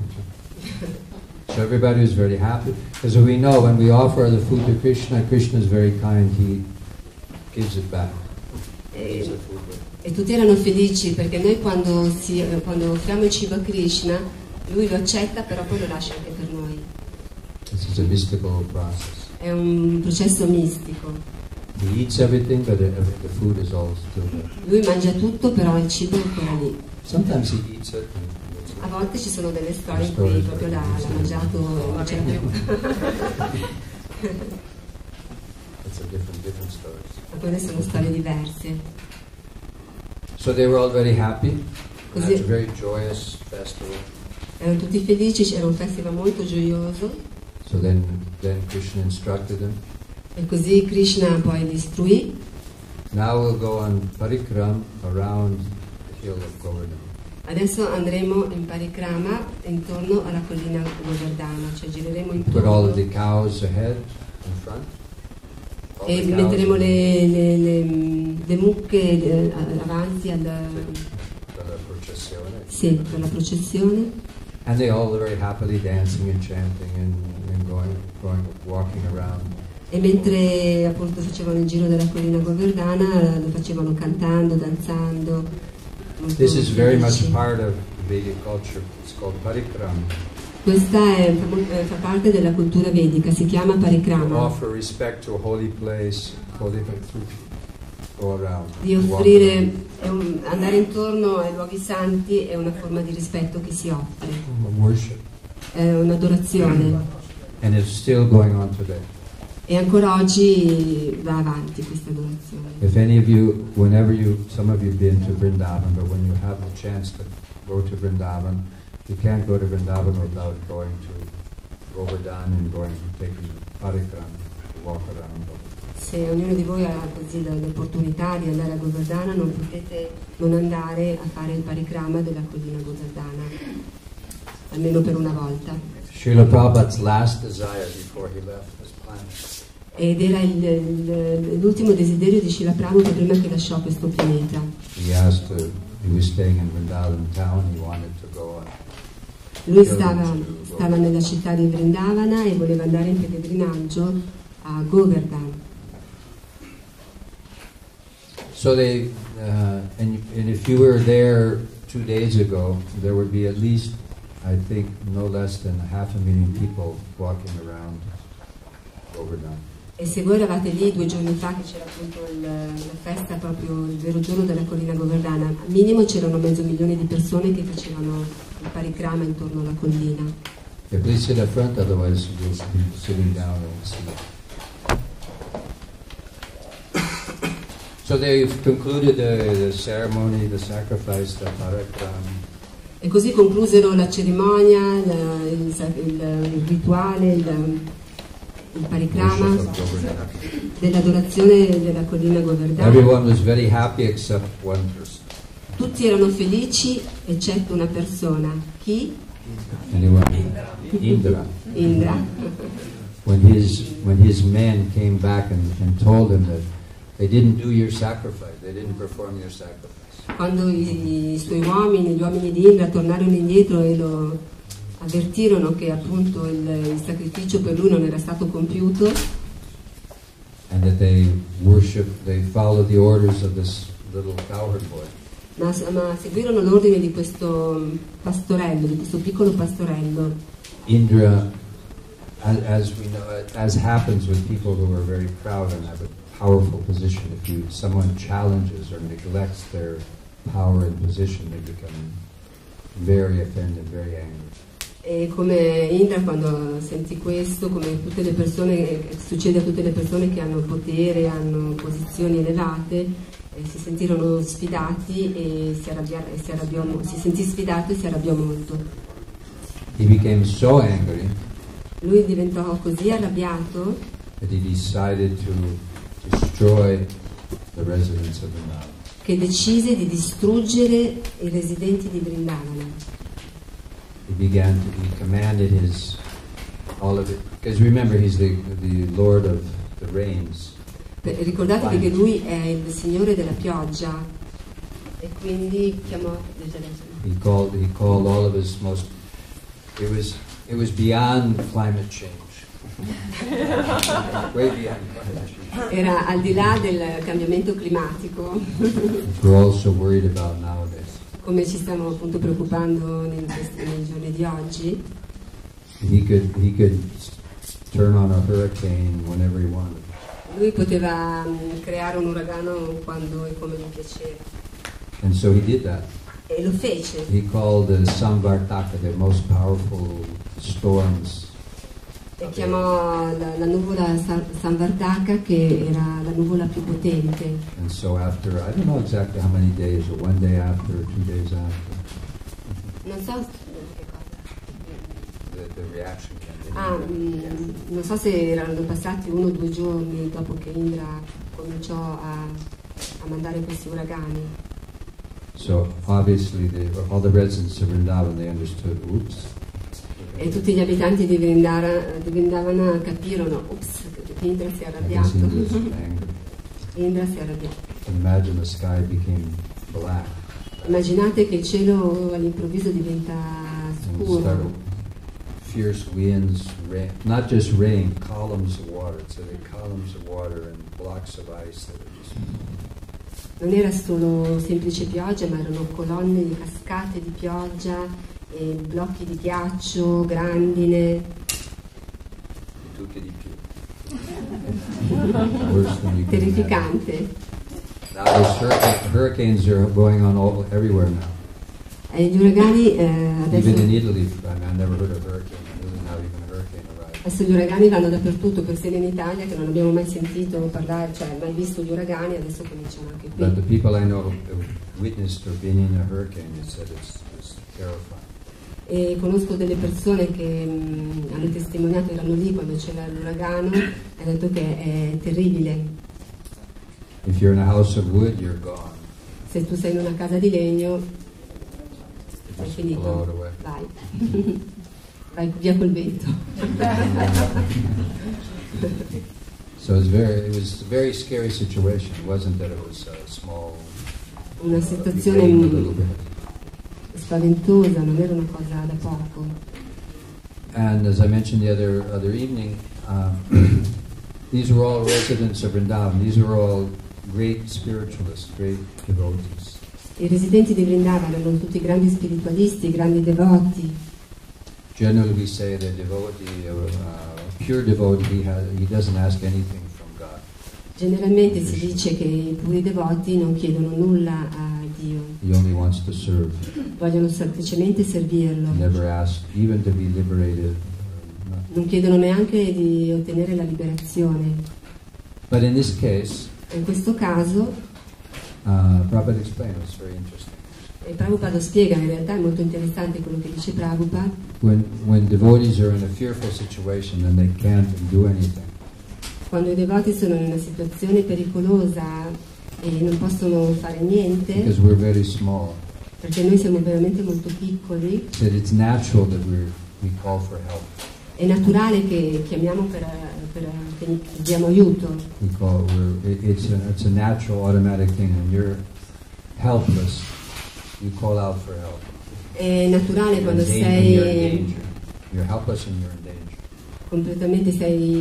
So everybody was very happy, because we know when we offer the food to Krishna, Krishna is very kind, he gives it back. Gives the food back. E tutti erano felici perché noi quando offriamo il cibo a Krishna, lui lo accetta, però poi lo lascia anche per noi. This is a mystical process. È un processo mistico. He eats everything, but the food is all still there. Lui mangia tutto, però il cibo è ancora lì. Sometimes he eats it and it's A volte ci sono delle storie in cui proprio l'ha mangiato e non c'era più. it's a different story. Ma quelle sono storie diverse. So they were all very happy. Così- It's a very joyous festival. Erano tutti felici, era un festival molto gioioso. So then Krishna instructed them, E così Krishna poi li istruì. now we'll go on parikram around the hill of Govardhana. Adesso andremo in parikrama intorno alla collina Govardhana, cioè gireremo Put all of intorno the cows ahead, in front. All e the cows metteremo in le mucche avanti for the processione. sì, per la processione. And they all were very happily dancing and chanting and walking around. E mentre appunto facevano il giro della collina Govardhana, lo facevano cantando, danzando. molto This is very much felici. part of Vedic culture. It's called parikram. Questa fa parte della cultura vedica, si chiama To parikrama. offer respect to a holy place, to go around. Di to walk offrire, andare intorno ai luoghi santi è una forma di rispetto che si offre, around. Worship. è un'adorazione. And it's still going on today. E ancora oggi va avanti questa adorazione. If any of you, some of you have been to Vrindavan, but when you have the chance to go to Vrindavan, you can't go to Vrindavan without going to Govardhan and taking parikram to walk around. Se ognuno di voi ha così l'opportunità di andare a Govardhana, non potete non andare a fare il parikrama della collina Govardhana, almeno per una volta. Srila Prabhupada's last desire before he left this planet Ed era l'ultimo desiderio di Srila Prabhupada prima che lasciò questo pianeta. he was staying in Vrindavan town, he wanted to go on. Lui stava nella città di Vrindavana e voleva andare in pellegrinaggio a Govardhan. So and if you were there 2 days ago, there would be at least, I think, no less than 500,000 people walking around Govardhan. E se voi eravate lì 2 giorni fa, che c'era appunto la festa, proprio il vero giorno della collina Govardhana, al minimo c'erano 500,000 di persone che facevano il parikrama intorno alla collina. Yeah, please sit up front, otherwise you'll be sitting down and see. So they've concluded the ceremony, the sacrifice, the parakram. E così conclusero la cerimonia, il rituale, il parikrama worship of Govardhana. dell'adorazione della collina Govardhana. Everyone was very happy except one person. Tutti erano felici eccetto una persona. Chi? Anyone? Indra. Indra. When his men came back and told him that they didn't do your sacrifice, they didn't perform your sacrifice. Quando i suoi uomini, gli uomini di Indra, tornarono indietro e lo avvertirono che appunto il sacrificio per lui non era stato compiuto, And that they followed the orders of this little cowherd boy. ma seguirono l'ordine di questo pastorello, di questo piccolo pastorello. Indra, as we know, as happens with people who are very proud and have a powerful position, if someone challenges or neglects their power and position, they become very offended, very angry. E come Indra, quando sentì questo, come tutte le persone, succede a tutte le persone che hanno potere, hanno posizioni elevate, si sentirono sfidati e si sentì sfidato e si arrabbiò molto. He became so angry Lui diventò così arrabbiato that he decided to destroy the residents of Vrindavan. che decise di distruggere i residenti di Vrindavana. He commanded all of it, because remember he's the Lord of the rains. Ricordatevi che lui è il Signore della pioggia e quindi chiamò He called all of his most. It was beyond climate change. Way beyond climate change. era al di là del cambiamento climatico, We're all so worried about nowadays. come ci stiamo appunto preoccupando nei giorni di oggi. He could turn on a hurricane whenever he wanted. Lui poteva creare un uragano quando e come gli piaceva And so he did that. e lo fece. He called the Samvartaka, the most powerful storms. E chiamò la nuvola Samvartaka, che era la nuvola più potente. And so after, I don't know exactly how many days, or 1 day after, or 2 days after, Non so che cosa. the reaction came. Non so se erano passati 1 o 2 giorni dopo che Indra cominciò a mandare questi uragani. So obviously all the residents of Vrindavan, they understood, oops. E tutti gli abitanti di Vrindavana capirono, che Indra si è I guess arrabbiato. Indra's angry. Indra si è arrabbiato. Imagine the sky became black Immaginate che il cielo all'improvviso diventa and scuro. started fierce winds, rain, not just rain, columns of water. So the columns of water and blocks of ice that were just. Non era solo semplice pioggia, ma erano colonne di cascate di pioggia e blocchi di ghiaccio, grandine. Tutti di più. Worse than you can imagine. Terrificante. Now those hurricanes are going on everywhere now. E gli uragani Even in adesso, Italy, I never heard of a hurricane. In Italy now even a hurricane arrived. gli uragani vanno dappertutto, persino in Italia, che non abbiamo mai sentito parlare, cioè mai visto gli uragani, adesso cominciano anche But the qui. people I know who witnessed or been in a hurricane, they said it's terrifying. E conosco delle persone che hanno testimoniato, erano lì quando c'era l'uragano, e hanno detto che è terribile. If you're in a house of wood, you're gone. Se tu sei in una casa di legno, You hai just finito, blow it away. vai, vai via col vento. So it was a very scary situation. It wasn't that it was small. Una It situazione rained a little bit. spaventosa, non era una cosa da poco. And as I mentioned the other evening, these were all residents of Vrindavan. These were all great spiritualists, great devotees. I residenti di Vrindavana erano tutti grandi spiritualisti, grandi devoti. Generally, we say that devotee, pure devotee, he doesn't ask anything from God. Generalmente si dice che i puri devoti non chiedono nulla a Dio, He only wants to serve. vogliono semplicemente servirlo. Never ask even to be liberated. Non chiedono neanche di ottenere la liberazione. But in this case, In questo caso, Prabhupada explained, it's very interesting. E Prabhupada lo spiega, in realtà è molto interessante quello che dice Prabhupada. When devotees are in a fearful situation, then they can't do anything. Quando i devoti sono in una situazione pericolosa e non possono fare niente, Because we're very small. perché noi siamo veramente molto piccoli, That it's natural that we call for help. è naturale che chiamiamo che diamo aiuto. It's a natural, automatic thing. When you're helpless, you call out for help. È naturale You're quando in danger, you're in sei danger. You're helpless and you're in danger. completamente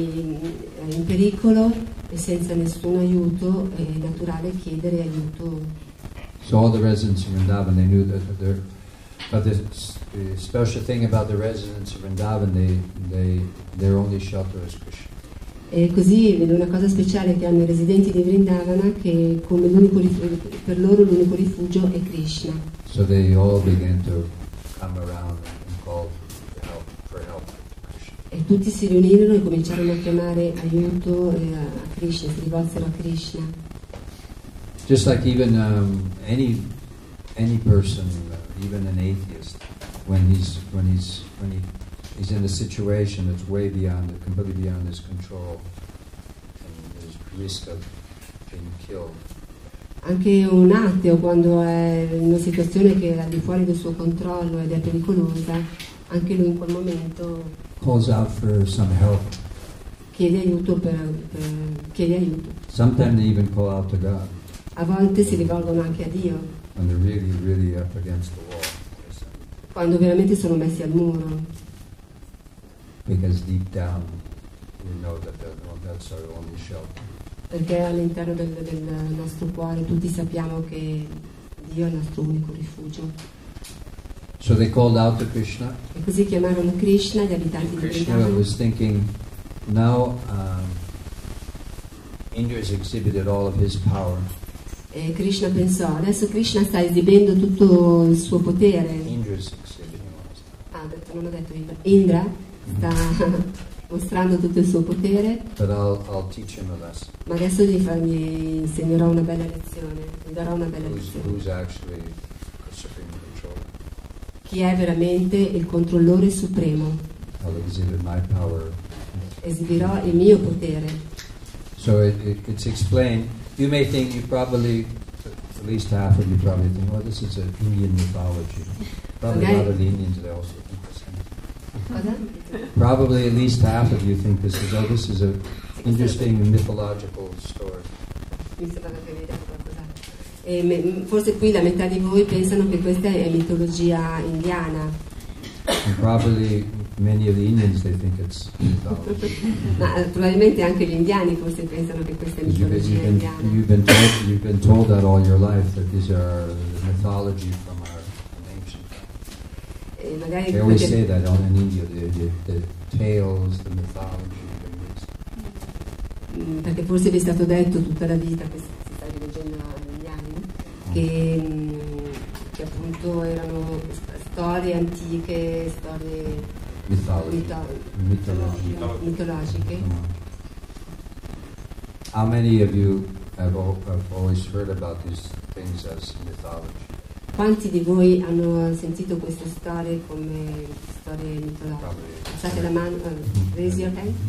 in pericolo e senza nessun aiuto, è naturale chiedere aiuto. So all the residents of Vrindavan, they knew that but the special thing about the residents of Vrindavan, their only shelter is Krishna. E così vedo una cosa speciale che hanno i residenti di Vrindavana, che come per loro l'unico rifugio è Krishna. So they all began to come around and call for help to Krishna. E tutti si riunirono e cominciarono a chiamare aiuto a Krishna, si rivolsero a Krishna. Just like even any person, even an atheist, when he's in a situation that's completely beyond his control, and there's risk of being killed. Anche un ateo, quando è in una situazione che è al di fuori del suo controllo ed è pericolosa, anche lui in quel momento Calls out for some help. chiede aiuto. Chiede aiuto. Sometimes they even call out to God A volte si rivolgono anche a Dio, when they're really, really up against the wall. quando veramente sono messi al muro, Because deep down, we know that that's our only shelter. perché all'interno del nostro cuore tutti sappiamo che Dio è il nostro unico rifugio. So they called out to Krishna. E così chiamarono Krishna, gli abitanti di Krishna Vrindavana. was thinking, now Indra has exhibited all of his power. E Krishna pensò, adesso Krishna sta esibendo tutto il suo potere. Indra is exhibiting all his power. Non ho detto Indra. Indra sta mostrando tutto il suo potere, But I'll teach him a lesson. ma adesso gli insegnerò una bella lezione, gli darò una bella lezione. Who's actually the supreme controller? Chi è veramente il controllore supremo? I'll exhibit my power. Esibirò il mio potere. So it's explained. You may think, you probably, at least half of you probably think, well, this is an Indian mythology. Probably a lot of the Indians, they also think the same. Cosa? Probably at least half of you think this is an interesting mythological story. Mi sembrava che avevi detto qualcosa. Forse qui la metà di voi pensano che questa è mitologia indiana. And probably many of the Indians, they think it's mythology. Ma probabilmente anche gli indiani forse pensano che questa è Because mitologia indiana. you've been told that all your life, that these are mythology from ancient times. E magari They always perché- say that in India, the tales, the mythology, perché forse vi è stato detto tutta la vita, che si sta rileggendo agli indiani, che appunto erano storie antiche, storie mitologiche. How many of you have always heard about these things as mythology? Quanti di voi hanno sentito queste storie come storie mitologiche? Probably. Alzate la mano, raise your hand.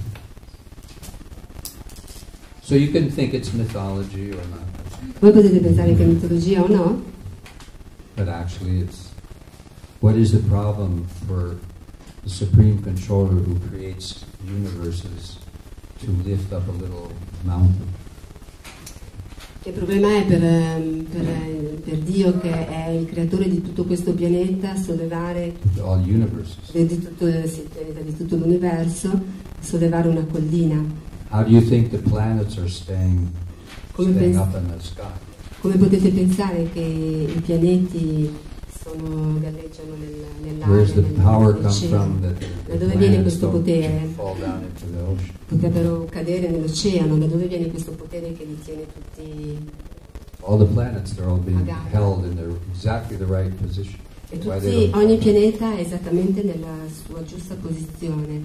So you can think it's mythology or not, Voi potete pensare che è mitologia o no, but actually it's. What is the problem for the supreme controller who creates universes to lift up a little mountain? il problema è per Dio, che è il creatore di tutto questo pianeta, sollevare All universes. di tutto l'universo, sollevare una collina. How do you think the planets are staying up in the sky? Come potete pensare che i pianeti galleggiano Where's the power come nell'oceano? from that Da the dove viene planets questo potere? don't fall down into the ocean? Potrebbero cadere nell'oceano. Da dove viene questo potere che li tiene tutti? All the planets, they're all being Magari. held in exactly the right position. E Why they don't ogni fall down. pianeta è esattamente nella sua giusta posizione.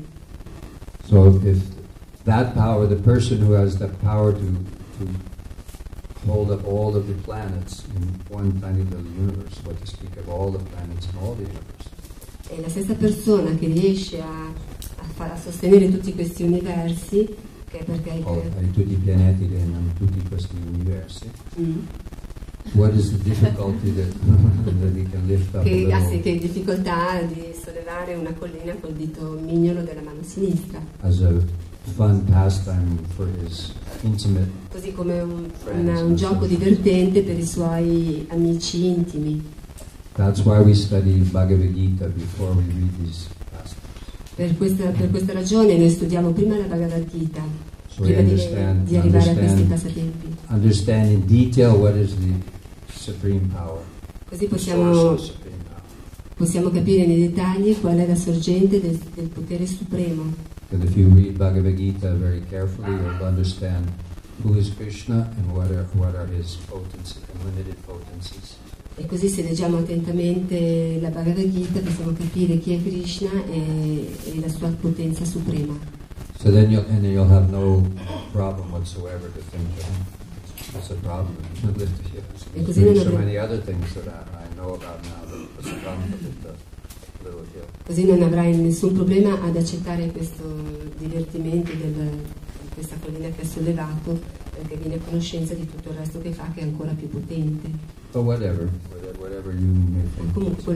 So if that power, the person who has the power to hold up all of the planets in one tiny little universe, what to speak of all the planets in all the universe. È la stessa persona che riesce a sostenere tutti questi universi, che è perché Di tutti i pianeti in tutti questi universi. Mm. What is the difficulty that we can lift up a little che difficoltà ha di sollevare una collina col dito mignolo della mano sinistra, as a fun pastime for his intimate? così come un gioco divertente per i suoi amici intimi. That's why we study Bhagavad Gita before we read these pastimes. Per questa ragione noi studiamo prima la Bhagavad Gita, So we prima di arrivare a questi passatempi. understand in detail what is the supreme power. Così the source of possiamo, the supreme power. possiamo capire nei dettagli qual è la sorgente del potere supremo. But if you read Bhagavad Gita very carefully, you'll understand who is Krishna and what are his potencies, unlimited potencies. E così se leggiamo attentamente la Bhagavad Gita possiamo capire chi è Krishna e la sua potenza suprema. So then you'll have no problem whatsoever to think that's a problem. There's so many other things that I know about now that was a problem with the little hill. Così non avrai nessun problema ad accettare questo divertimento di questa collina che ha sollevato, perché viene a conoscenza di tutto il resto che fa, che è ancora più potente. But whatever you may think.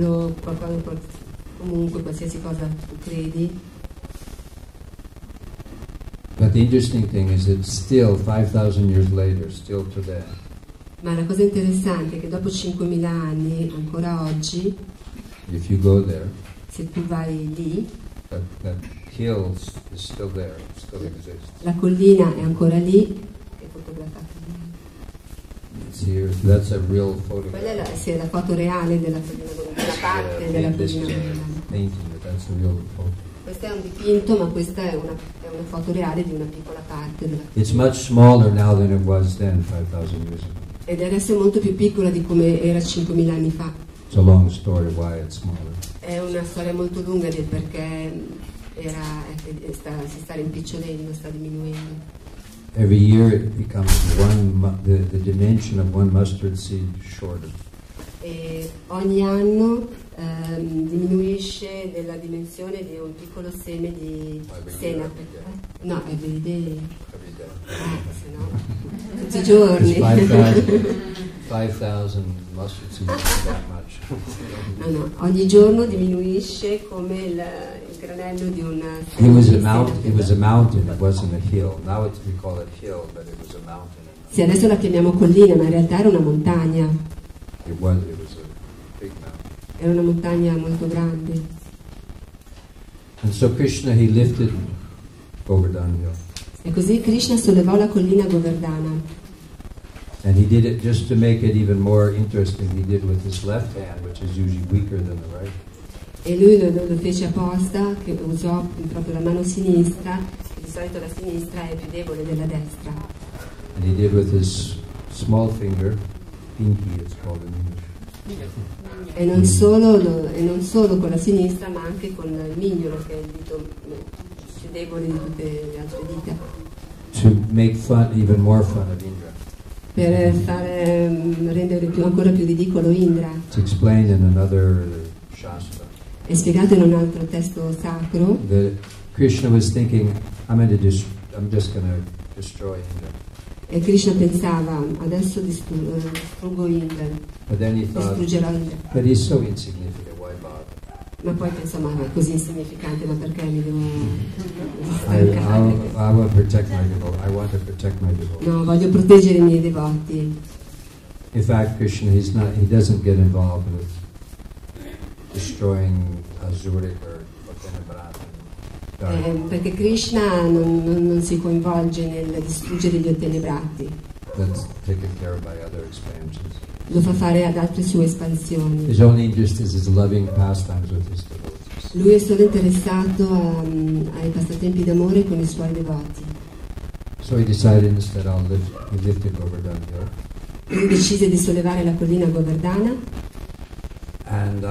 Comunque qualsiasi cosa tu credi. But the interesting thing is that still 5,000 years later, still today, Ma la cosa interessante è che dopo 5.000 anni, ancora oggi, if you go there, se tu vai lì, that hill is still there, it still exists. la collina è ancora lì, è fotografata lì. It's here. That's a real Quella è photograph. sì, è la foto reale della collina, una parte della This is collina. a painting, but that's a real photo. Questo è un dipinto, ma questa è una foto reale di una piccola parte della It's much smaller now than it was then, 5,000 years ago. ed adesso è molto più piccola di come era 5.000 anni fa. It's a long story why it's smaller. È una storia molto lunga del perché si sta rimpicciolendo, sta diminuendo. Every year it becomes the dimension of one mustard seed shorter. E ogni anno diminuisce della dimensione di un piccolo seme di senape. No, every day. Every day. Se no, tutti i giorni. It's 5,000 mustard seeds is that much. No, ogni giorno diminuisce come il granello di un It was a mountain, it wasn't a hill. Now we call it hill, but it was a mountain. Sì, adesso la chiamiamo collina, ma in realtà era una montagna. It was a big mountain. Era una montagna molto grande. And so Krishna, he lifted Govardhan Hill. E così Krishna sollevò la collina Govardhana. And he did it just to make it even more interesting. He did with his left hand, which is usually weaker than the right. E lui lo fece apposta, che usò proprio la mano sinistra, che di solito la sinistra è più debole della destra. And he did with his small finger, pinky it's called in English. E non solo con la sinistra, ma anche con il mignolo, che è il dito più debole di tutte le altre dita, To make even more fun of Indra. per rendere ancora più ridicolo Indra. It's explained in another Shastra È spiegato in un altro testo sacro that Krishna was thinking, I'm just going to destroy Indra. e Krishna pensava, adesso distruggo Indra, But then he thought, distruggerò Indra. but he's so insignificant, why bother? Ma poi pensò, ma è così insignificante, ma perché mi devo I stancare? want to protect my devotee. No, voglio proteggere i miei devoti. In fact, Krishna, he doesn't get involved with destroying Azurik or Ottenebrata. Perché Krishna non si coinvolge nel distruggere gli ottenebrati, That's taken care of by other expansions. lo fa fare ad altre sue espansioni. His only interest is his loving pastimes with his devotees. Lui è solo interessato ai passatempi d'amore con i suoi devoti. So he decided instead he lifted Govardhan Hill. Lui decise di sollevare la collina Govardhana And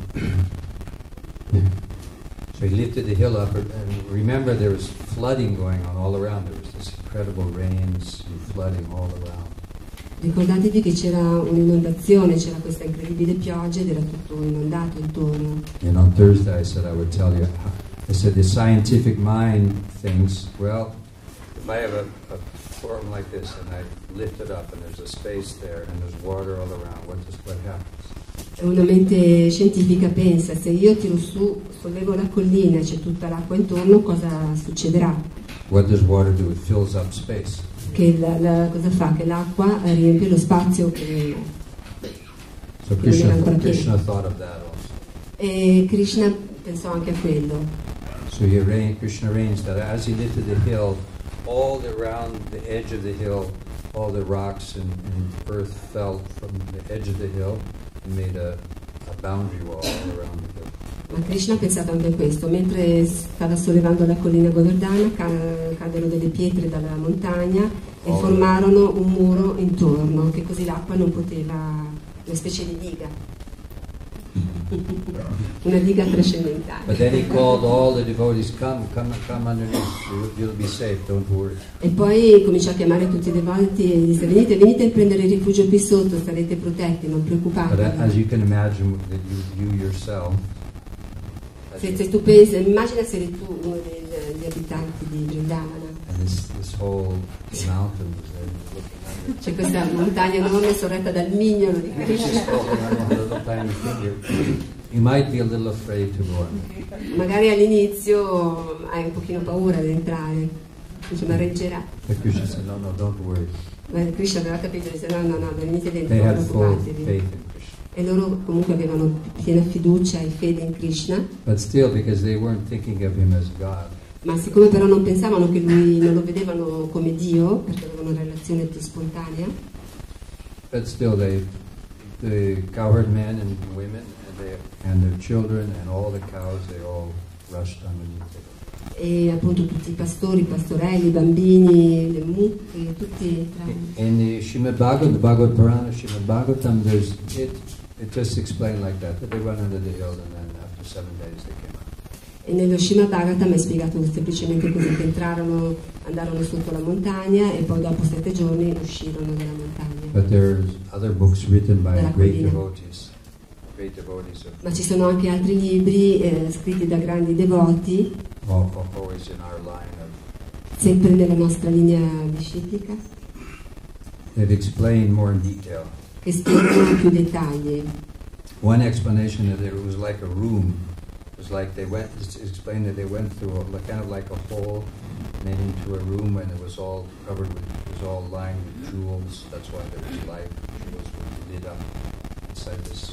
so he lifted the hill up, and remember there was flooding going on all around. There was this incredible rains and flooding all around. Ricordatevi che c'era un'inondazione, c'era questa incredibile pioggia ed era tutto inondato intorno. And on Thursday I said I would tell you, I said the scientific mind thinks, well, if I have a form like this and I lift it up and there's a space there and there's water all around, what happens? Una mente scientifica pensa, se io tiro su, sollevo la collina e c'è tutta l'acqua intorno, cosa succederà? What does water do? It fills up space. Che cosa fa? Che l'acqua riempie lo spazio che So non era ancora Krishna pieno. thought of that also. E Krishna pensò anche a quello. So Krishna arranged that as he lifted the hill, all around the edge of the hill, all the rocks and earth fell from the edge of the hill and made a boundary wall all around the hill. Ma Krishna ha pensato anche a questo. Mentre stava sollevando la collina Govardhana, caddero delle pietre dalla montagna e formarono un muro intorno, che così l'acqua non poteva, una specie di diga. Una diga trascendentale. But then he called all the devotees, come underneath, you'll be safe, don't worry. E poi cominciò a chiamare tutti i devoti e disse: venite a prendere rifugio qui sotto, sarete protetti, non But preoccupatevi. as you can imagine, that you yourself, Se tu pensi, immagina se eri tu uno degli abitanti di Vrindavana. and this whole mountain was there, looking under. C'è questa montagna enorme sorretta dal mignolo di This is Krishna. holding on a little tiny finger. You might be a little afraid to go on. Magari all'inizio hai un pochino paura di entrare, dice ma reggerà. But Krishna said, no, don't worry. Ma Krishna aveva capito e disse no, venite dentro, They non had full preoccupatevi. faith in Krishna. E loro comunque avevano piena fiducia e fede in Krishna, But still, because they weren't thinking of him as God, ma siccome però non pensavano che lui, non lo vedevano come Dio, perché avevano una relazione più spontanea, but still the cowherd men and women and their children and all the cows, they all rushed underneath it. e appunto tutti i pastori, i pastorelli, i bambini, le mucche, tutti In the Srimad Bhagavatam, the Bhagavad Purana, Srimad Bhagavatam, it just explained like that they went under the hill and then after 7 days they came out. E nello Srimad Bhagavatam è spiegato semplicemente così, che andarono sotto la montagna e poi dopo 7 giorni uscirono dalla montagna. But there's other books written by Dalla great collina. devotees of Ma ci sono anche altri libri scritti da grandi devoti, always in our line of sempre nella nostra linea disciplica, that explain more in detail. che spiegano più dettagli. One explanation is that it was like a room. It was like it's explained that they went through kind of like a hole and then into a room and it was all covered with, it was all lined with jewels. That's why there was light. Jewels were lit up inside this.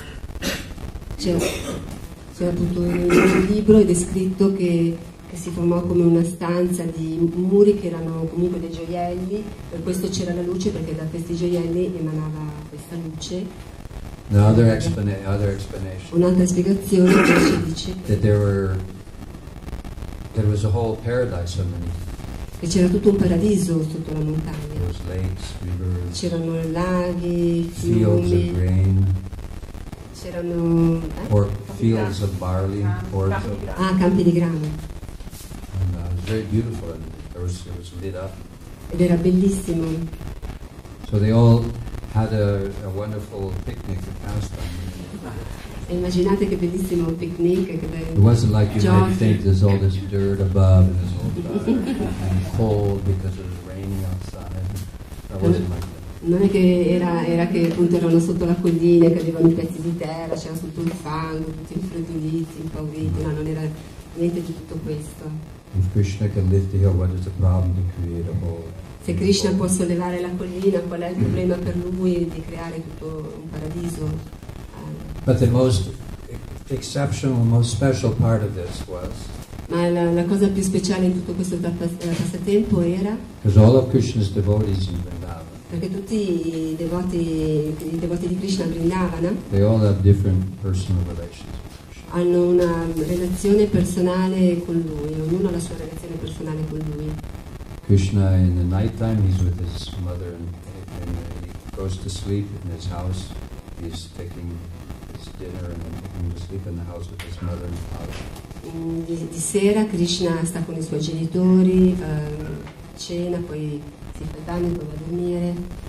C'è appunto un libro ed è scritto che si formò come una stanza di muri che erano comunque dei gioielli, per questo c'era la luce perché da questi gioielli emanava questa luce. Other explanation Un'altra spiegazione invece dice that there was a whole paradise underneath. che c'era tutto un paradiso sotto la There montagna. was lakes, rivers, C'erano laghi, fields of fiumi, grain, c'erano fields of barley, orchards of campi di grano. and it was very beautiful and it was lit up. Ed era bellissimo. So they all had a wonderful picnic at pastime. E immaginate che bellissimo picnic, che It wasn't like you might giochi. think there's all this dirt above and there's all dark and cold because it was raining outside. That wasn't like that. Non è che era che appunto erano sotto la collina, cadevano i pezzi di terra, c'era sotto il fango, tutti infreddoliti, impauriti, no, non era niente di tutto questo. If Krishna can lift the hill, what is the problem to create a whole? Se Krishna può sollevare la collina, qual è il problema per lui di creare tutto un paradiso? But the most exceptional, most special part of this was Ma la cosa più speciale in tutto questo passatempo era because all of Krishna's devotees in Vrindavan, perché tutti i devoti di Krishna a Vrindavana they all have different personal relations with Krishna. hanno una relazione personale con lui, ognuno ha la sua relazione personale con lui. Krishna in the nighttime he's with his mother and he goes to sleep in his house. He's taking his dinner and then going to sleep in the house with his mother and father. Di sera Krishna sta con i suoi genitori, cena, poi si fa il bagno, poi va a dormire.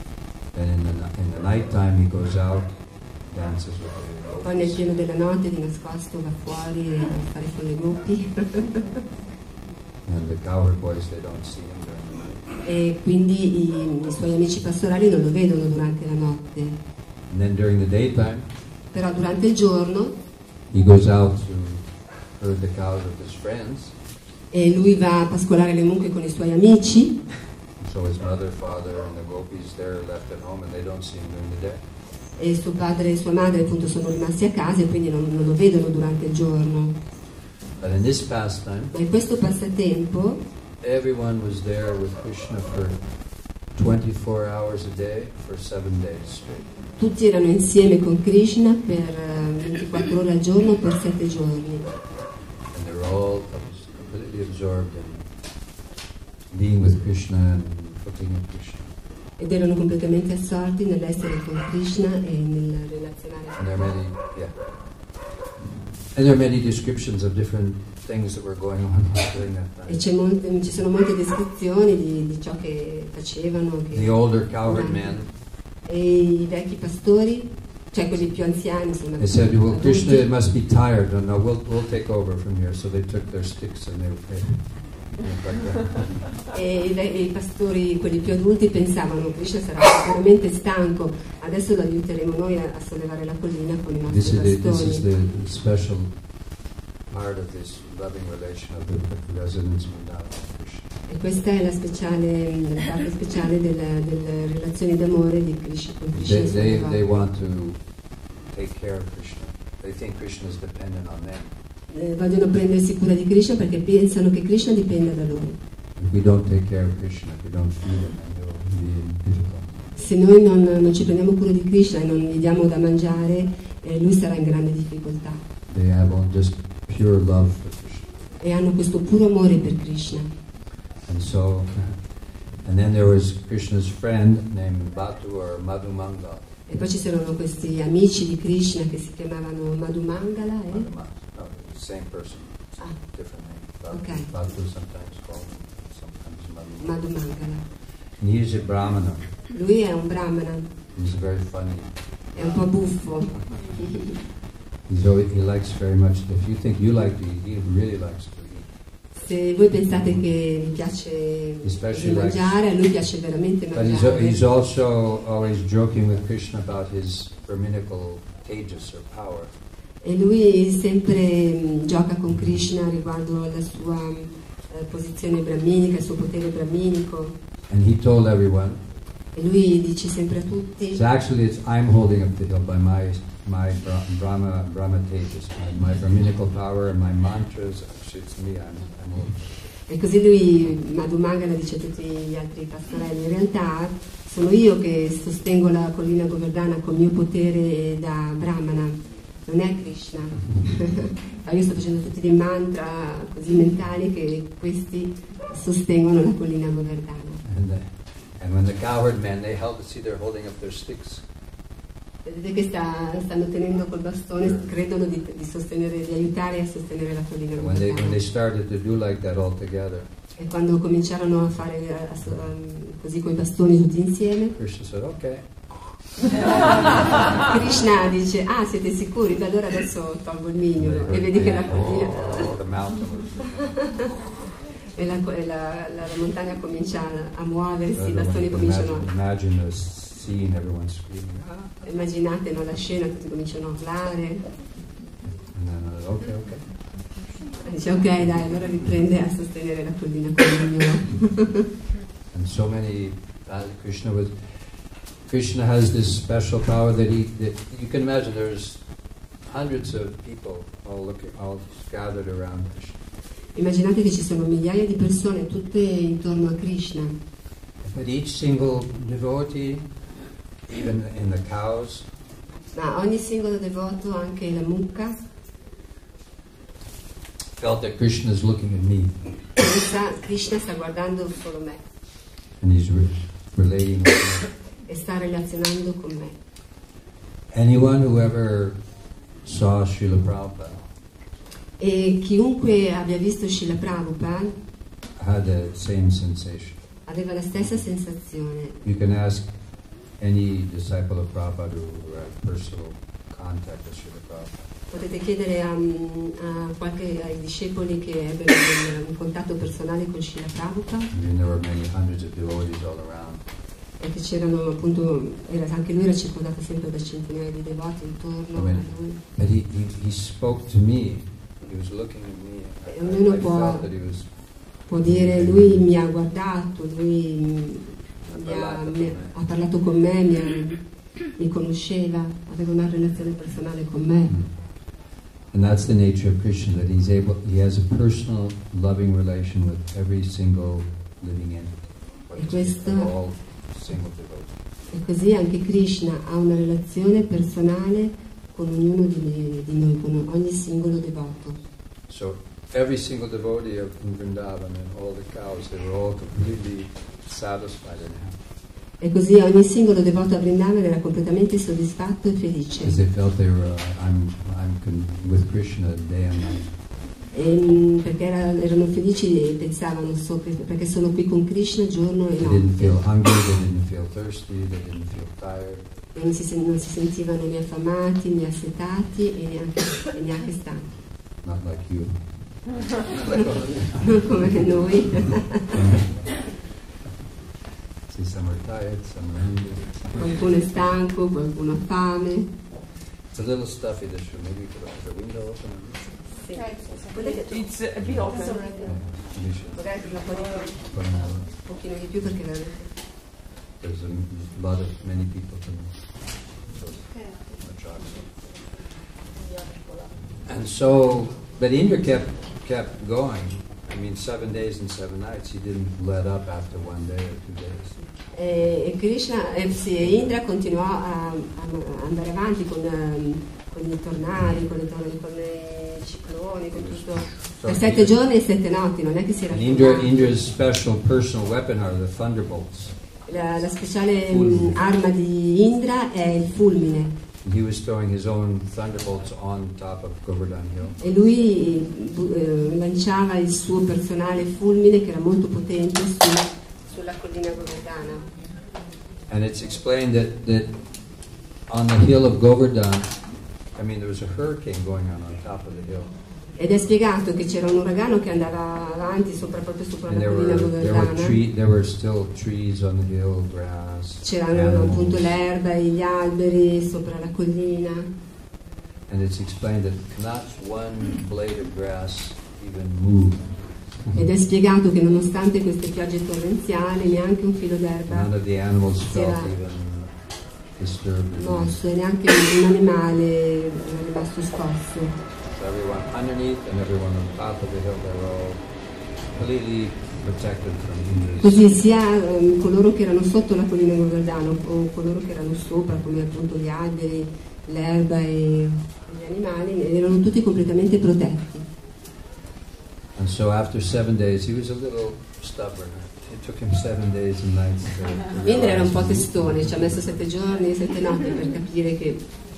And in the nighttime he goes out, dances with the Poi nel gopis. pieno della notte di nascosto va fuori a fare con le goppi And the cowherd boys, they don't see him during the night. e quindi i suoi amici pastorali non lo vedono durante la notte. And then during the daytime, Però durante il giorno he goes out to herd the cows with his friends. lui va a pascolare le mucche con i suoi amici So his mother, father, and the gopis, they're left at home and they don't see him during the day. e suo padre e sua madre appunto sono rimasti a casa e quindi non lo vedono durante il giorno. But in this pastime, Ma in questo passatempo everyone was there with Krishna for 24 hours a day for 7 days straight. tutti erano insieme con Krishna per 24 ore al giorno per 7 giorni And they were all completely absorbed in being with Krishna and looking at Krishna. ed erano completamente assorti nell'essere con Krishna e nel relazionare And there con are many, and there are many descriptions of different things that were going on during that e time. ci sono molte descrizioni di ciò che facevano The older cowherd men, e i vecchi pastori, cioè quelli più anziani insomma, they said, "Well, adulti, Krishna must be tired. No, we'll take over from here." So they took their sticks and they e i pastori, quelli più adulti, pensavano Krishna sarà sicuramente stanco, adesso lo aiuteremo noi a sollevare la collina con i This nostri is bastoni. the special part of this loving relation of the residents of Vrindavan and Krishna. E questa è la parte speciale delle relazioni d'amore di Krishna con Krishna. e They Sua want to take care of Krishna. They think Krishna is dependent on them. vogliono prendersi cura di Krishna perché pensano che Krishna dipenda da loro. If we don't take care of Krishna, if we don't feed him, then he'll be in difficult. Se noi non ci prendiamo cura di Krishna e non gli diamo da mangiare, lui sarà in grande difficoltà. They have all just pure love for Krishna. E hanno questo puro amore per Krishna. And then there was Krishna's friend named Batu or Madhumangala. E poi ci c'erano questi amici di Krishna che si chiamavano Madhumangala e... No, same person, Ah, different name. Okay. Batu sometimes called, sometimes Madhumangala. Madhumangala. And he is a Brahmana. Lui è un brahmana, He's very funny. è un po' buffo. He likes very much. If you think you like to eat, he really likes to eat. Se voi pensate che mi piace Especially di mangiare, a lui piace veramente But mangiare. he's also always joking with Krishna about his Brahminical tejas or power. E lui sempre gioca con Krishna riguardo la sua posizione brahminica, il suo potere brahminico. And he told everyone, E lui dice sempre a tutti, so actually I'm holding up the hill by my Brahma tejas, my Brahminical power and my mantras. Actually, it's me. I'm holding. e così lui, Madhumangala, dice a tutti gli altri pastorelli, in realtà sono io che sostengo la collina Govardhana col mio potere da Brahmana, non è Krishna. Io sto facendo tutti dei mantra così mentali che questi sostengono la collina Govardhana. And when the cowherd men, they're holding up their sticks. Vedete che stanno tenendo col bastone, credono di sostenere, di aiutare a sostenere la collina And when they Govardhana. started to do like that all together, E quando cominciarono a fare così con i bastoni tutti insieme, Krishna said, "Okay." Krishna dice, ah, siete sicuri? Beh, allora adesso tolgo il mignolo. E vedi che la collina The mountain was. e la montagna comincia a muoversi, i bastoni cominciano Imagine the scene, everyone screaming. Ah. immaginate, no, la scena, tutti cominciano a urlare. And then, okay. E dice, ok, dai, allora riprende a sostenere la collina con il mignolo. And so many, Krishna has this special power that you can imagine there's hundreds of people all gathered around Krishna. Immaginate che ci sono migliaia di persone tutte intorno a Krishna. But each single devotee, even in the cows, Ma ogni singolo devoto, anche la mucca, felt that Krishna is looking at me. Krishna sta guardando solo me And he's relating with me. e sta relazionando con me. Anyone who ever saw Srila Prabhupada E chiunque abbia visto Srila Prabhupada had the same sensation. aveva la stessa sensazione. You can ask any disciple of Prabhupada who had personal contact with Srila Prabhupada. Potete chiedere ai discepoli che ebbero un contatto personale con Srila Prabhupada. I mean, there were many hundreds of devotees all around. E che c'erano appunto, anche lui era circondato sempre da centinaia di devoti intorno a lui. But he spoke to me. He was looking at me. Ognuno I felt that he was. Può dire, lui mi ha guardato, lui ha parlato con me, mi conosceva, aveva una relazione personale con me. And that's the nature of Krishna, that he has a personal, loving relation with every single living entity. E questo all single devotees. E così anche Krishna ha una relazione personale con ognuno di noi, con ogni singolo devoto. So every single devotee of Vrindavan and all the cows, they were all completely satisfied and happy. E così ogni singolo devoto a Vrindavan era completamente soddisfatto e felice. Because they felt they were, I'm with Krishna day and night. Perché erano felici e pensavano, perché sono qui con Krishna giorno e They didn't feel notte. hungry, they didn't feel thirsty, they didn't feel tired. Non si sentivano né affamati, né assetati e neanche stanchi. Not like you. Non come noi. See, some are tired, some are hungry. Qualcuno è stanco, qualcuno ha fame. It's a little stuffy this room. Maybe you could open the window open. Sì. It's a bit open. Maybe you should Magari un po' di più, put un pochino di più perché veramente. There's a lot of many people can attract. And so, but Indra kept going. I mean, 7 days and 7 nights. He didn't let up after 1 day or 2 days. E Krishna, Indra continuò a andare avanti con i tornadi, con i cicloni, con tutto. Per 7 giorni e 7 notti, non è che si era fermato. Indra's special personal weapon are the thunderbolts. La speciale arma di Indra è il fulmine. He was throwing his own thunderbolts on top of Govardhan Hill. E lui lanciava il suo personale fulmine che era molto potente sulla collina Govardhana. And it's explained that on the hill of Govardhan, I mean, there was a hurricane going on top of the hill. Ed è spiegato che c'era un uragano che andava avanti proprio sopra And la collina Govardhana. there were still trees on the hill, grass, C'erano animals. appunto l'erba e gli alberi sopra la collina. And it's explained that not one blade of grass even moved. Ed è spiegato che nonostante queste piogge torrenziali neanche un filo d'erba None of the animals felt Yeah. even disturbed. mosso e neanche un animale era rimasto scosso. So everyone underneath and everyone on top of the hill, they were all completely protected from Indra's. Così sia coloro che erano sotto la collina Govardhana o coloro che erano sopra, come appunto gli alberi, l'erba e gli animali, erano tutti completamente protetti. And so after 7 days, he was a little stubborn. It took him 7 days and nights to Indra era un po' realize testone, ci ha messo 7 giorni e 7 notti per capire che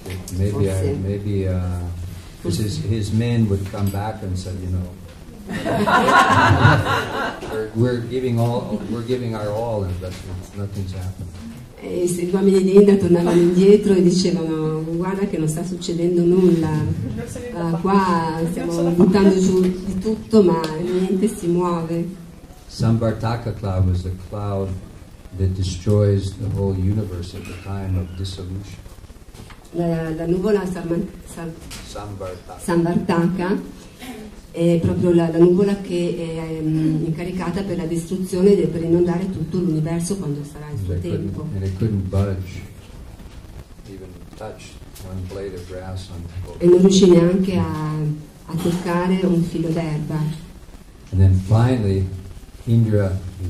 because his men would come back and said, you know, we're giving our all, and nothing's happening. E gli uomini di Indra tornavano indietro e dicevano: guarda che non sta succedendo nulla, qua stiamo buttando giù di tutto ma niente si muove. Samvartaka cloud was the cloud that destroys the whole universe at the time of dissolution. La nuvola Samvartaka. Samvartaka è proprio la nuvola che è incaricata per la distruzione e per inondare tutto l'universo quando sarà il suo tempo. And it couldn't budge, even touch one blade of grass on the E non riuscì neanche a toccare un filo d'erba. And then finally, Indra, he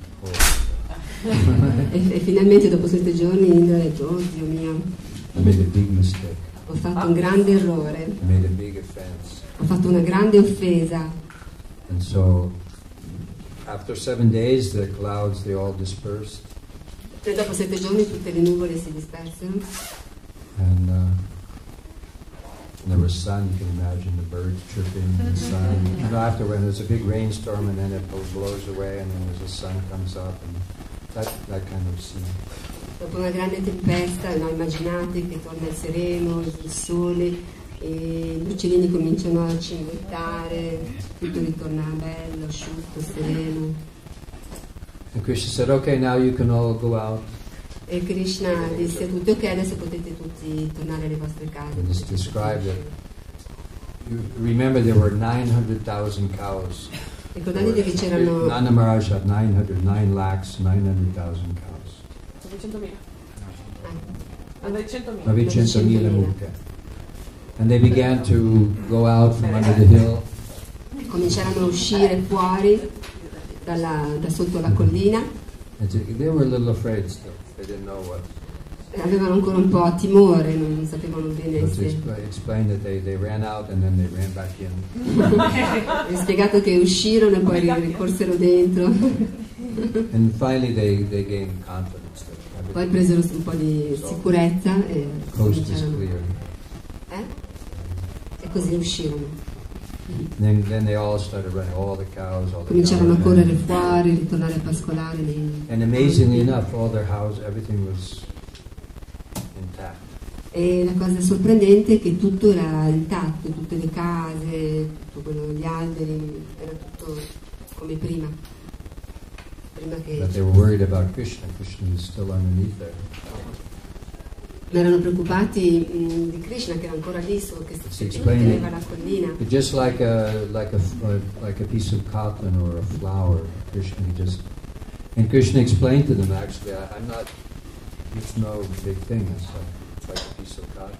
like, E finalmente dopo 7 giorni Indra ha detto: oh Dio mio, I made a big mistake. ho fatto un grande errore, I made a big offense. ho fatto una grande offesa. And so, after 7 days, the clouds, they all dispersed. E dopo 7 giorni tutte le nuvole si dispersero. And there was sun, you can imagine the birds chirping, the sun. You know, after when there's a big rainstorm and then it blows away and then there's the sun comes up and that kind of scene. Dopo una grande tempesta, no, immaginate che torna il sereno, il sole, e gli uccellini cominciano a cinguettare, tutto ritorna bello, asciutto, sereno. And Krishna said, okay, now you can all go out. E Krishna disse a tutti, ok, adesso potete tutti tornare alle vostre case. And just described it. You remember there were 900,000 cows. Ricordate che c'erano... Nanda Maharaj had 900,000 cows. 900,000 mucche. And they began to go out from under the hill. Cominciarono a uscire fuori da sotto la collina. And they were a little afraid still. They didn't know what. Avevano ancora un po' timore, non sapevano bene So se... to explain that they ran out and then they ran back in. Ho spiegato che uscirono e poi ricorsero dentro. And finally they gained confidence. Poi presero un po' di sicurezza e Coast is cominciarono. clear. E così uscirono. Then they all started running, all the cows, all the Cominciarono a cows. correre fuori, ritornare a pascolare. And amazingly enough, all their houses, everything was intact. E la cosa sorprendente è che tutto era intatto, tutte le case, tutto quello, gli alberi, era tutto come prima. Prima che... But they were worried about Krishna. Krishna was still underneath there. Ma erano preoccupati di Krishna che era ancora lì, solo che teneva la collina. But just like a piece of cotton or a flower, Krishna and Krishna explained to them, actually, I'm not, it's no big thing. It's like a piece of cotton.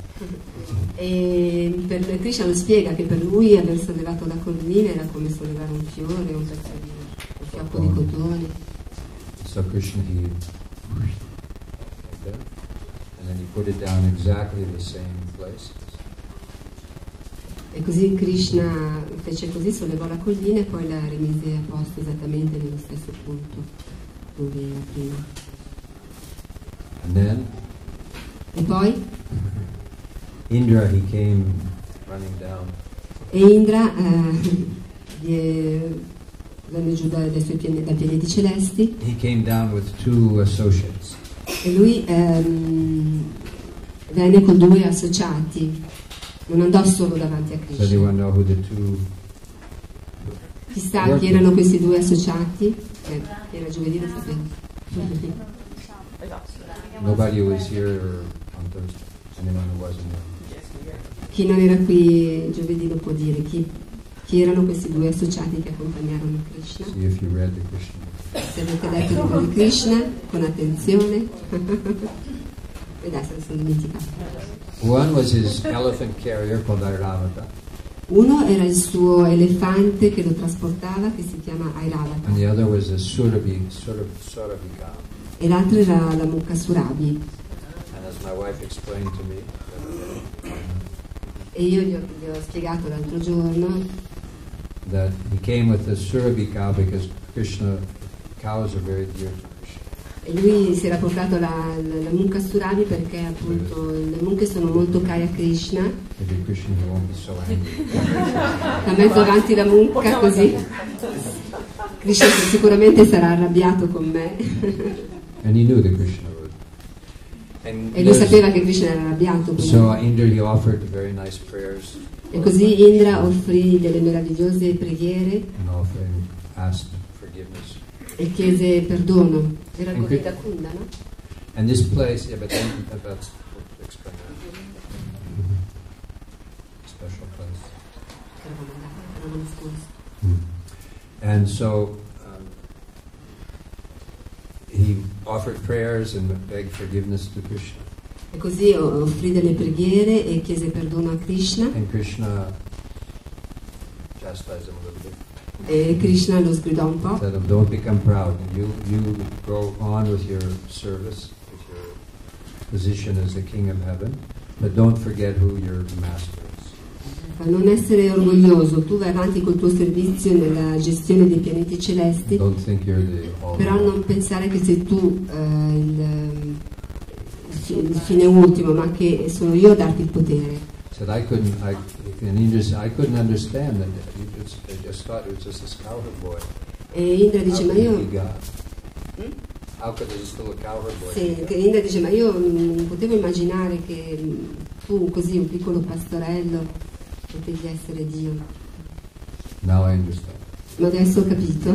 E per Krishna lo spiega che per lui aver sollevato la collina era come sollevare un fiore, un pezzo di un fiocco di cotone. So Krishna, he and then he put it down exactly the same place. E così Krishna fece così, sollevò la collina e poi la rimise a posto esattamente nello stesso punto dove era prima. And then E poi Indra, he came running down. e Indra venne giù dai pianeti celesti. He came down with 2 associates. E lui venne con 2 associati, non andò solo davanti a So do you Krishna. want to know who the 2? Chissà chi erano questi 2 associati? Era giovedì, lo sapevo. Nobody was here on Thursday. Anyone who wasn't here. Chi non era qui giovedì lo può dire. Chi erano questi 2 associati che accompagnarono Krishna? See if you read the Krishna. Se avete letto il libro di Krishna con attenzione. E adesso mi sono dimenticato. One was his elephant carrier called Airavata, Uno era il suo elefante che lo trasportava, che si chiama Airavata, and the other was a Surabhika. e l'altro era la mucca Surabhi. And as my wife explained to me, E io gli ho spiegato l'altro giorno that he came with the Surabhi cow because cows are very dear to Krishna. e lui si era portato la mucca Surabhi perché appunto le mucche sono molto care a Krishna. Maybe Krishna won't be so angry. Ha messo avanti la mucca così Krishna sicuramente sarà arrabbiato con me. And he knew that Krishna would. And E lui sapeva che Krishna era arrabbiato con so me. Indra, he offered very nice prayers E così Indra offrì delle meravigliose preghiere and offering asked forgiveness. e chiese perdono. Era Govinda Kunda, no? And this place, yeah, but then that's explain that. Special place. Che eravamo andati l'anno scorso. And so he offered prayers and begged forgiveness to Krishna. E così offrì delle preghiere e chiese perdono a Krishna. And Krishna chastised him a little bit. E Krishna lo sgridò un po'. Said, don't become proud. You go on with your service, with your position as the king of heaven, but don't forget who your master is. Non essere orgoglioso, tu vai avanti col tuo servizio nella gestione dei pianeti celesti, Don't think you're the all. però non pensare che sei tu il fine ultimo, ma che sono io a darti il potere. Said I couldn't understand that. I just thought it was just this cowherd boy. E Indra dice, How ma could he io be God? how could this little cowherd boy? Sì, che Indra dice, ma io non potevo immaginare che tu, così, un piccolo pastorello, potevi essere Dio. Now I understand. Ma adesso ho capito.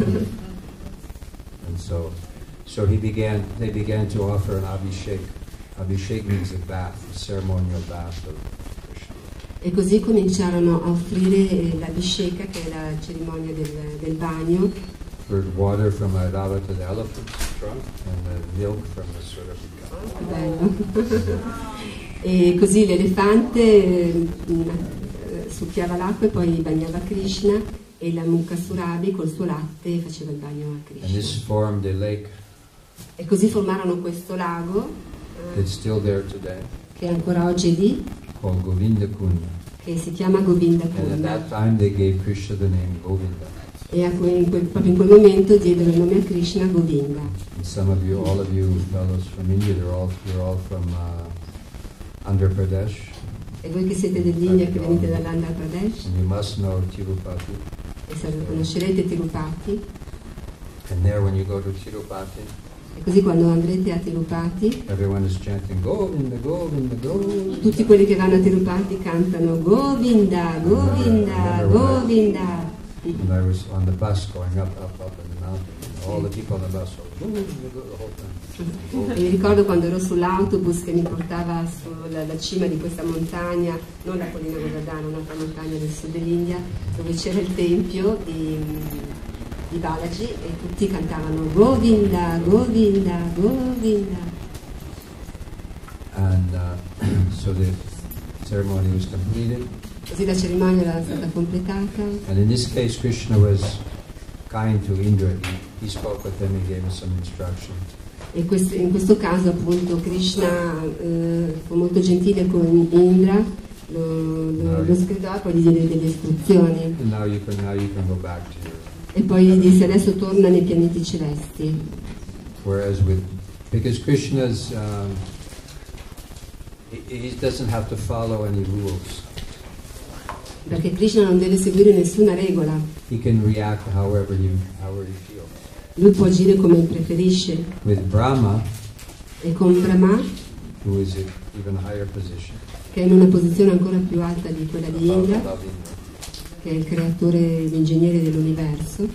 And so they began to offer an abhishek. Abhishek means a bath, a ceremonial bath of Krishna. E così cominciarono a offrire l'abhisheka, che è la cerimonia del bagno. Poured water from Airavata, the elephant's trunk, and the milk from the Surabhi cow. Bello. E così l'elefante succhiava l'acqua e poi bagnava Krishna, e la mucca Surabhi col suo latte faceva il bagno a And this Krishna. formed a lake. E così formarono questo lago, It's still there today, che ancora oggi è lì, called Govinda Kunda. che si chiama Govinda And at Kunda. that time they gave Krishna the name Govinda. E proprio in quel momento diedero il nome a Krishna Govinda. And some of you, all of you fellows from India, you're all from Andhra Pradesh. E voi che siete dell'India, che venite dall'Andhra Pradesh, And you must know Tirupati. e conoscerete Tirupati. And there, when you go to Tirupati, E così quando andrete a Tirupati, everyone is chanting Govinda, Govinda, Govinda. tutti quelli che vanno a Tirupati cantano Govinda, Govinda, Govinda. And I was on the bus going up in the mountain. And all the people on the bus were Govinda, the whole time. E mi ricordo quando ero sull'autobus che mi portava sulla cima di questa montagna, non la collina Govardhana, un'altra montagna del sud dell'India, dove c'era il tempio di Balaji, e tutti cantavano Govinda, Govinda, Govinda. And so the ceremony was completed. Così la cerimonia era stata completata. And in this case, Krishna was kind to Indra. He spoke with him, he gave him some instruction. E in questo caso appunto Krishna fu molto gentile con Indra, lo scredò e poi gli diede delle istruzioni. And now you can go back to your... E poi gli disse adesso torna nei pianeti celesti. Whereas because Krishna's, he doesn't have to follow any rules. Perché Krishna non deve seguire nessuna regola, He can react however he feels. lui può agire come preferisce. With Brahma, E con Brahma, who is in even higher position, che è in una posizione ancora più alta di quella di Indra, above Indra, che è il creatore, l'ingegnere dell'universo,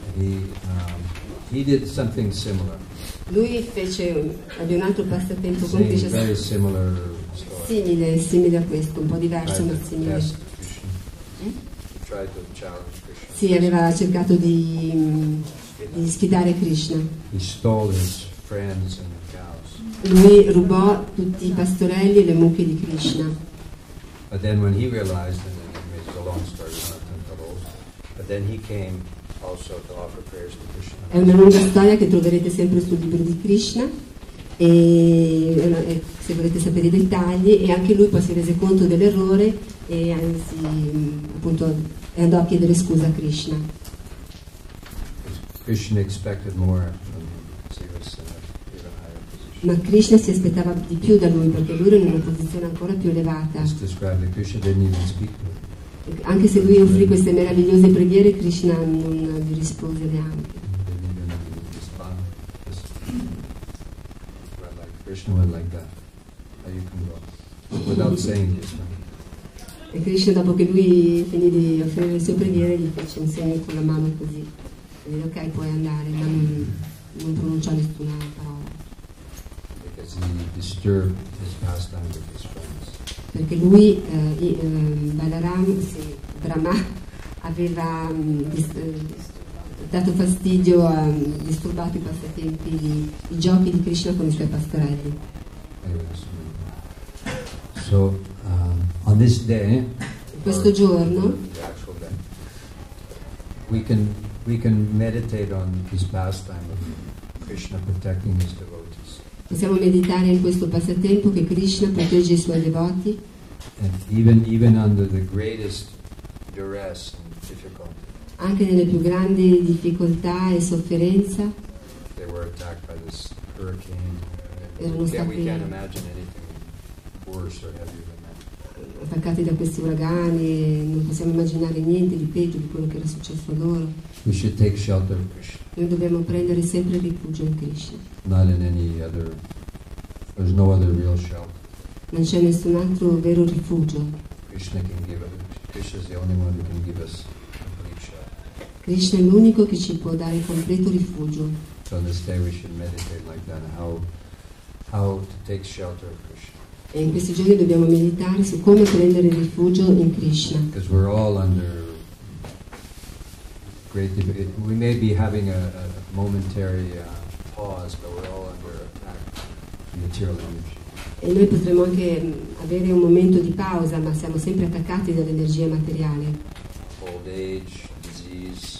he did something similar. lui ebbe un altro passatempo con Same, Krishna very similar story. simile a questo, un po' diverso ma Tried to simile. test Krishna. He tried to challenge Krishna. Sì, aveva cercato di sfidare Krishna. He stole his friends and cows. Lui rubò tutti i pastorelli e le mucche di Krishna. But then when he realized, and then it's a long story, not to hold, but then he came also to offer prayers to Krishna. È una lunga storia che troverete sempre sul libro di Krishna, e se volete sapere i dettagli, e anche lui poi si rese conto dell'errore e appunto andò a chiedere scusa a Krishna. Krishna expected more from him, because he was in an even higher position. Ma Krishna si aspettava di più da lui, perché lui era in una posizione ancora più elevata. It's described that Krishna didn't even speak to him. Anche se lui offrì queste meravigliose preghiere, Krishna non gli rispose neanche. He didn't even respond. Krishna went like that. Now you can go. Without saying this. E Krishna, dopo che lui finì di offrire le sue preghiere, gli fece un segno con la mano così. E dire ok, puoi andare, ma non pronunciò nessuna parola. Because he disturbed his pastime with his friends. Perché lui, Balaram, Brahma, aveva dato fastidio, disturbato i passatempi, i giochi di Krishna con i suoi pastorelli. So, on this day, questo giorno, the actual day, we can meditate on his pastime of Krishna protecting his devotees. possiamo meditare in questo passatempo che Krishna protegge i suoi devoti, And even under the greatest duress and difficulty, anche nelle più grandi difficoltà e sofferenza. they were attacked by this hurricane. Erano We stati- can't imagine anything worse or heavier than that. attaccati da questi uragani, non possiamo immaginare niente di peggio di quello che era successo a loro. We should take shelter of Krishna. Noi dobbiamo prendere sempre rifugio in Krishna. Not in any other, there's no other real shelter. Non c'è nessun altro vero rifugio. Krishna can give it. Krishna is the only one who can give us complete shelter. Krishna è l'unico che ci può dare completo rifugio. So on this day we should meditate like that, how to take shelter of Krishna. E in questi giorni dobbiamo meditare su come prendere rifugio in Krishna. Because we're all under great debate. We may be having a momentary pause, but we're all under attack from material energy. E noi potremo anche avere un momento di pausa, ma siamo sempre attaccati dall'energia materiale. Old age, disease,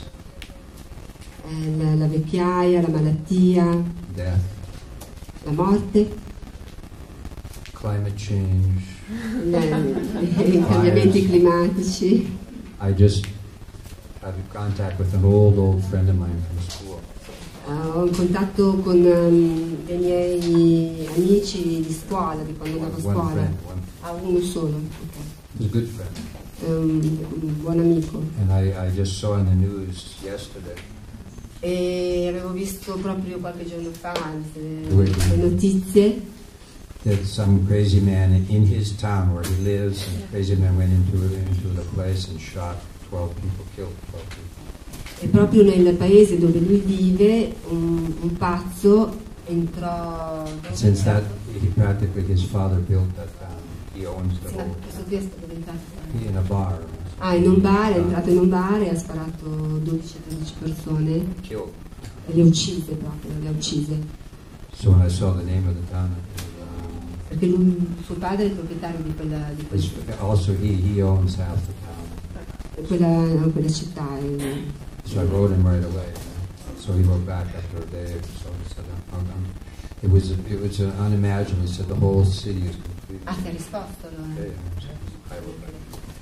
La vecchiaia, la malattia, death, la morte, climate change. i cambiamenti climatici. I just had contact with an old friend of mine from school. Ho un contatto con dei miei amici di scuola, di quando andavo a scuola. Friend, Uno solo. He's a good friend. Un buon amico. And I just saw in the news yesterday. E avevo visto proprio qualche giorno fa le notizie That some crazy man in his town where he lives, and the crazy man went into the place and shot 12 people, killed 12 people. e proprio nel paese dove lui vive un pazzo entrò. Since that, he practically, his father built that town. He owns the whole Questo qui è stato diventato. in a bar. In un bar, è entrato in un bar e ha sparato 12-13 persone Killed. e le ha uccise proprio, le ha uccise. So when I saw the name of the town, Perché suo padre è il proprietario di quella also he owns half the town. quella città. So I wrote him right away. So he wrote back after a day or so. He said, it was unimaginable. He said the whole city is completely. Ti ha risposto allora? Okay. I wrote back.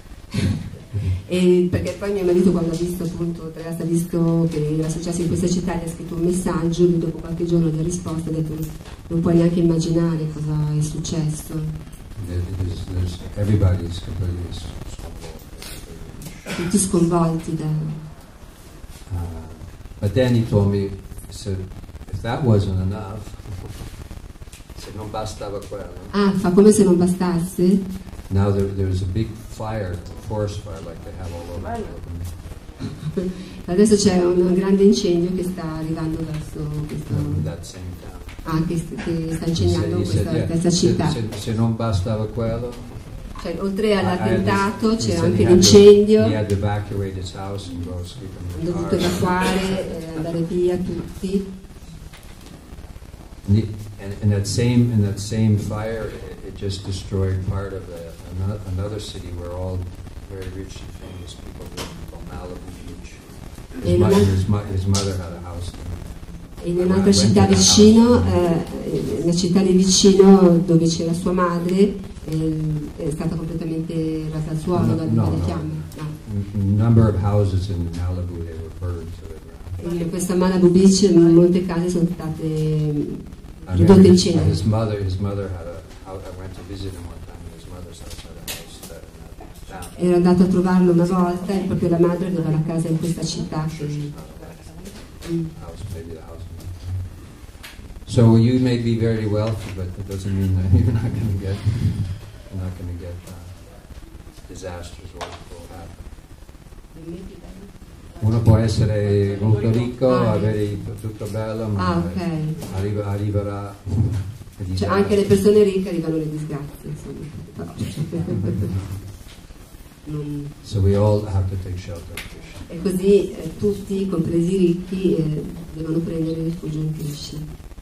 E perché poi mio marito, quando ha visto appunto ha visto che era successo in questa città, gli ha scritto un messaggio, lui dopo qualche giorno gli ha risposto e ha detto non puoi neanche immaginare cosa è successo. Everybody's completely Tutti sconvolti da. But then he told me, he said, if that wasn't enough, se non bastava quello. Fa come se non bastasse. Now there's a big fire, a forest fire like they have all over the world. Adesso c'è un grande incendio che sta arrivando verso questo. That same town. Che sta incendiando questa città. Se non bastava quello. Cioè, oltre all'attentato c'era anche he l'incendio. Had to evacuate his house and go sleep in the Hanno dovuto evacuare, andare via tutti. And in that same fire, it just destroyed part of another city where all very rich and famous people live, called Malibu Beach. His mother had a house there. In un'altra città vicino, la città lì vicino dove c'era sua madre, è stata completamente rasa al suolo dalle fiamme. Number of houses in Malibu they were burned to the ground. In questa Malibu Beach molte case sono state ridotte in cenere. His mother had I went to visit him one time, and his mother's house had a house that town. Ero andato a trovarlo una volta e proprio la madre aveva la casa in questa città. So you may be very wealthy, but it doesn't mean that you're not going to get disasters will happen. Uno può essere molto ricco, avere tutto bello, ma arriverà. Cioè, anche le persone ricche arrivano le disgrazie, insomma. So we all have to take shelter. E così tutti, compresi i ricchi, devono prendere rifugio in Krishna.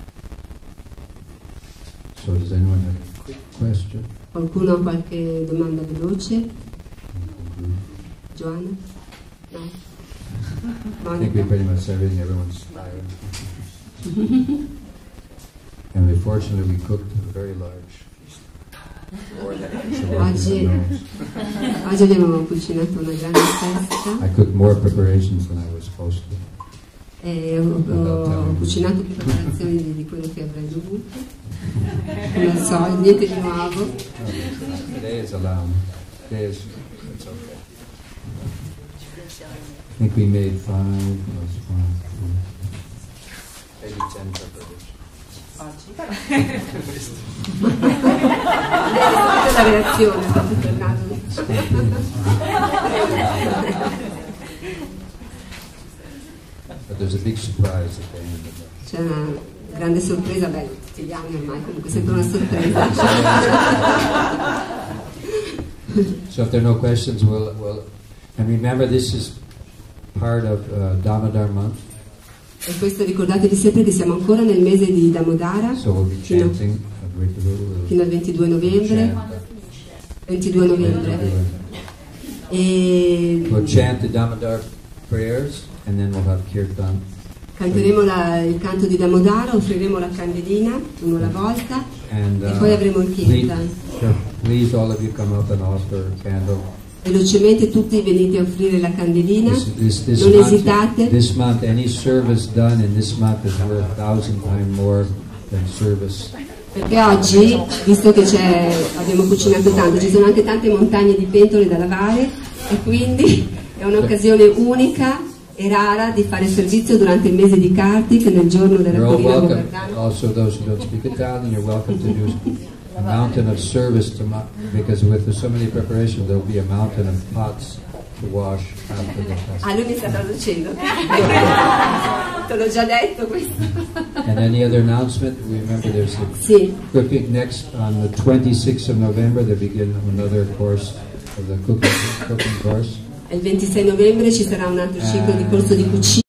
So does anyone have a quick question? Qualcuno ha qualche domanda veloce? Giovanna? No? I think we pretty much said everything. Everyone's tired. And unfortunately, we cooked a very large feast. Oggi abbiamo cucinato una grande festa. I cooked more preparations than I was supposed to. Ho cucinato più preparazioni di quello che avrei dovuto. Non so, niente di nuovo. Today is allowed. Today is, it's okay. I think we made 5 plus 5, maybe 10 preparation. La reazione, sta tutto il naso. But there's a big surprise at the end of that. C'è una grande sorpresa, beh, tutti gli anni ormai, comunque sempre una sorpresa. So if there are no questions, we'll and remember this is part of Damodar month. E questo ricordatevi sempre che siamo ancora nel mese di Damodara, So we'll be chanting fino al 22 novembre. 22 novembre. E We'll chant the Damodar prayers and then we'll have kirtan. canteremo il canto di Damodara, offriremo la candelina uno alla volta And e poi avremo il kirtan. please all of you come up and offer a candle. Velocemente tutti venite a offrire la candelina, This non esitate. This month, any service done in this month is worth 1,000 times more than service. Perché oggi, visto che abbiamo cucinato tanto, ci sono anche tante montagne di pentole da lavare e quindi è un'occasione unica e rara di fare servizio durante il mese di Kartik, nel giorno della You're all Purima welcome. Govardhana. Also, those who don't speak Italian, you're welcome to do a mountain of service because with so many preparations, there will be a mountain of pots to wash after the festival. Ah, lui mi sta traducendo. Te l'ho già detto questo. And any other announcement? Remember, there's the Sì, cooking next on the 26th of November. They begin another course of the cooking course. il 26 novembre ci sarà un altro ciclo di corso di cucina.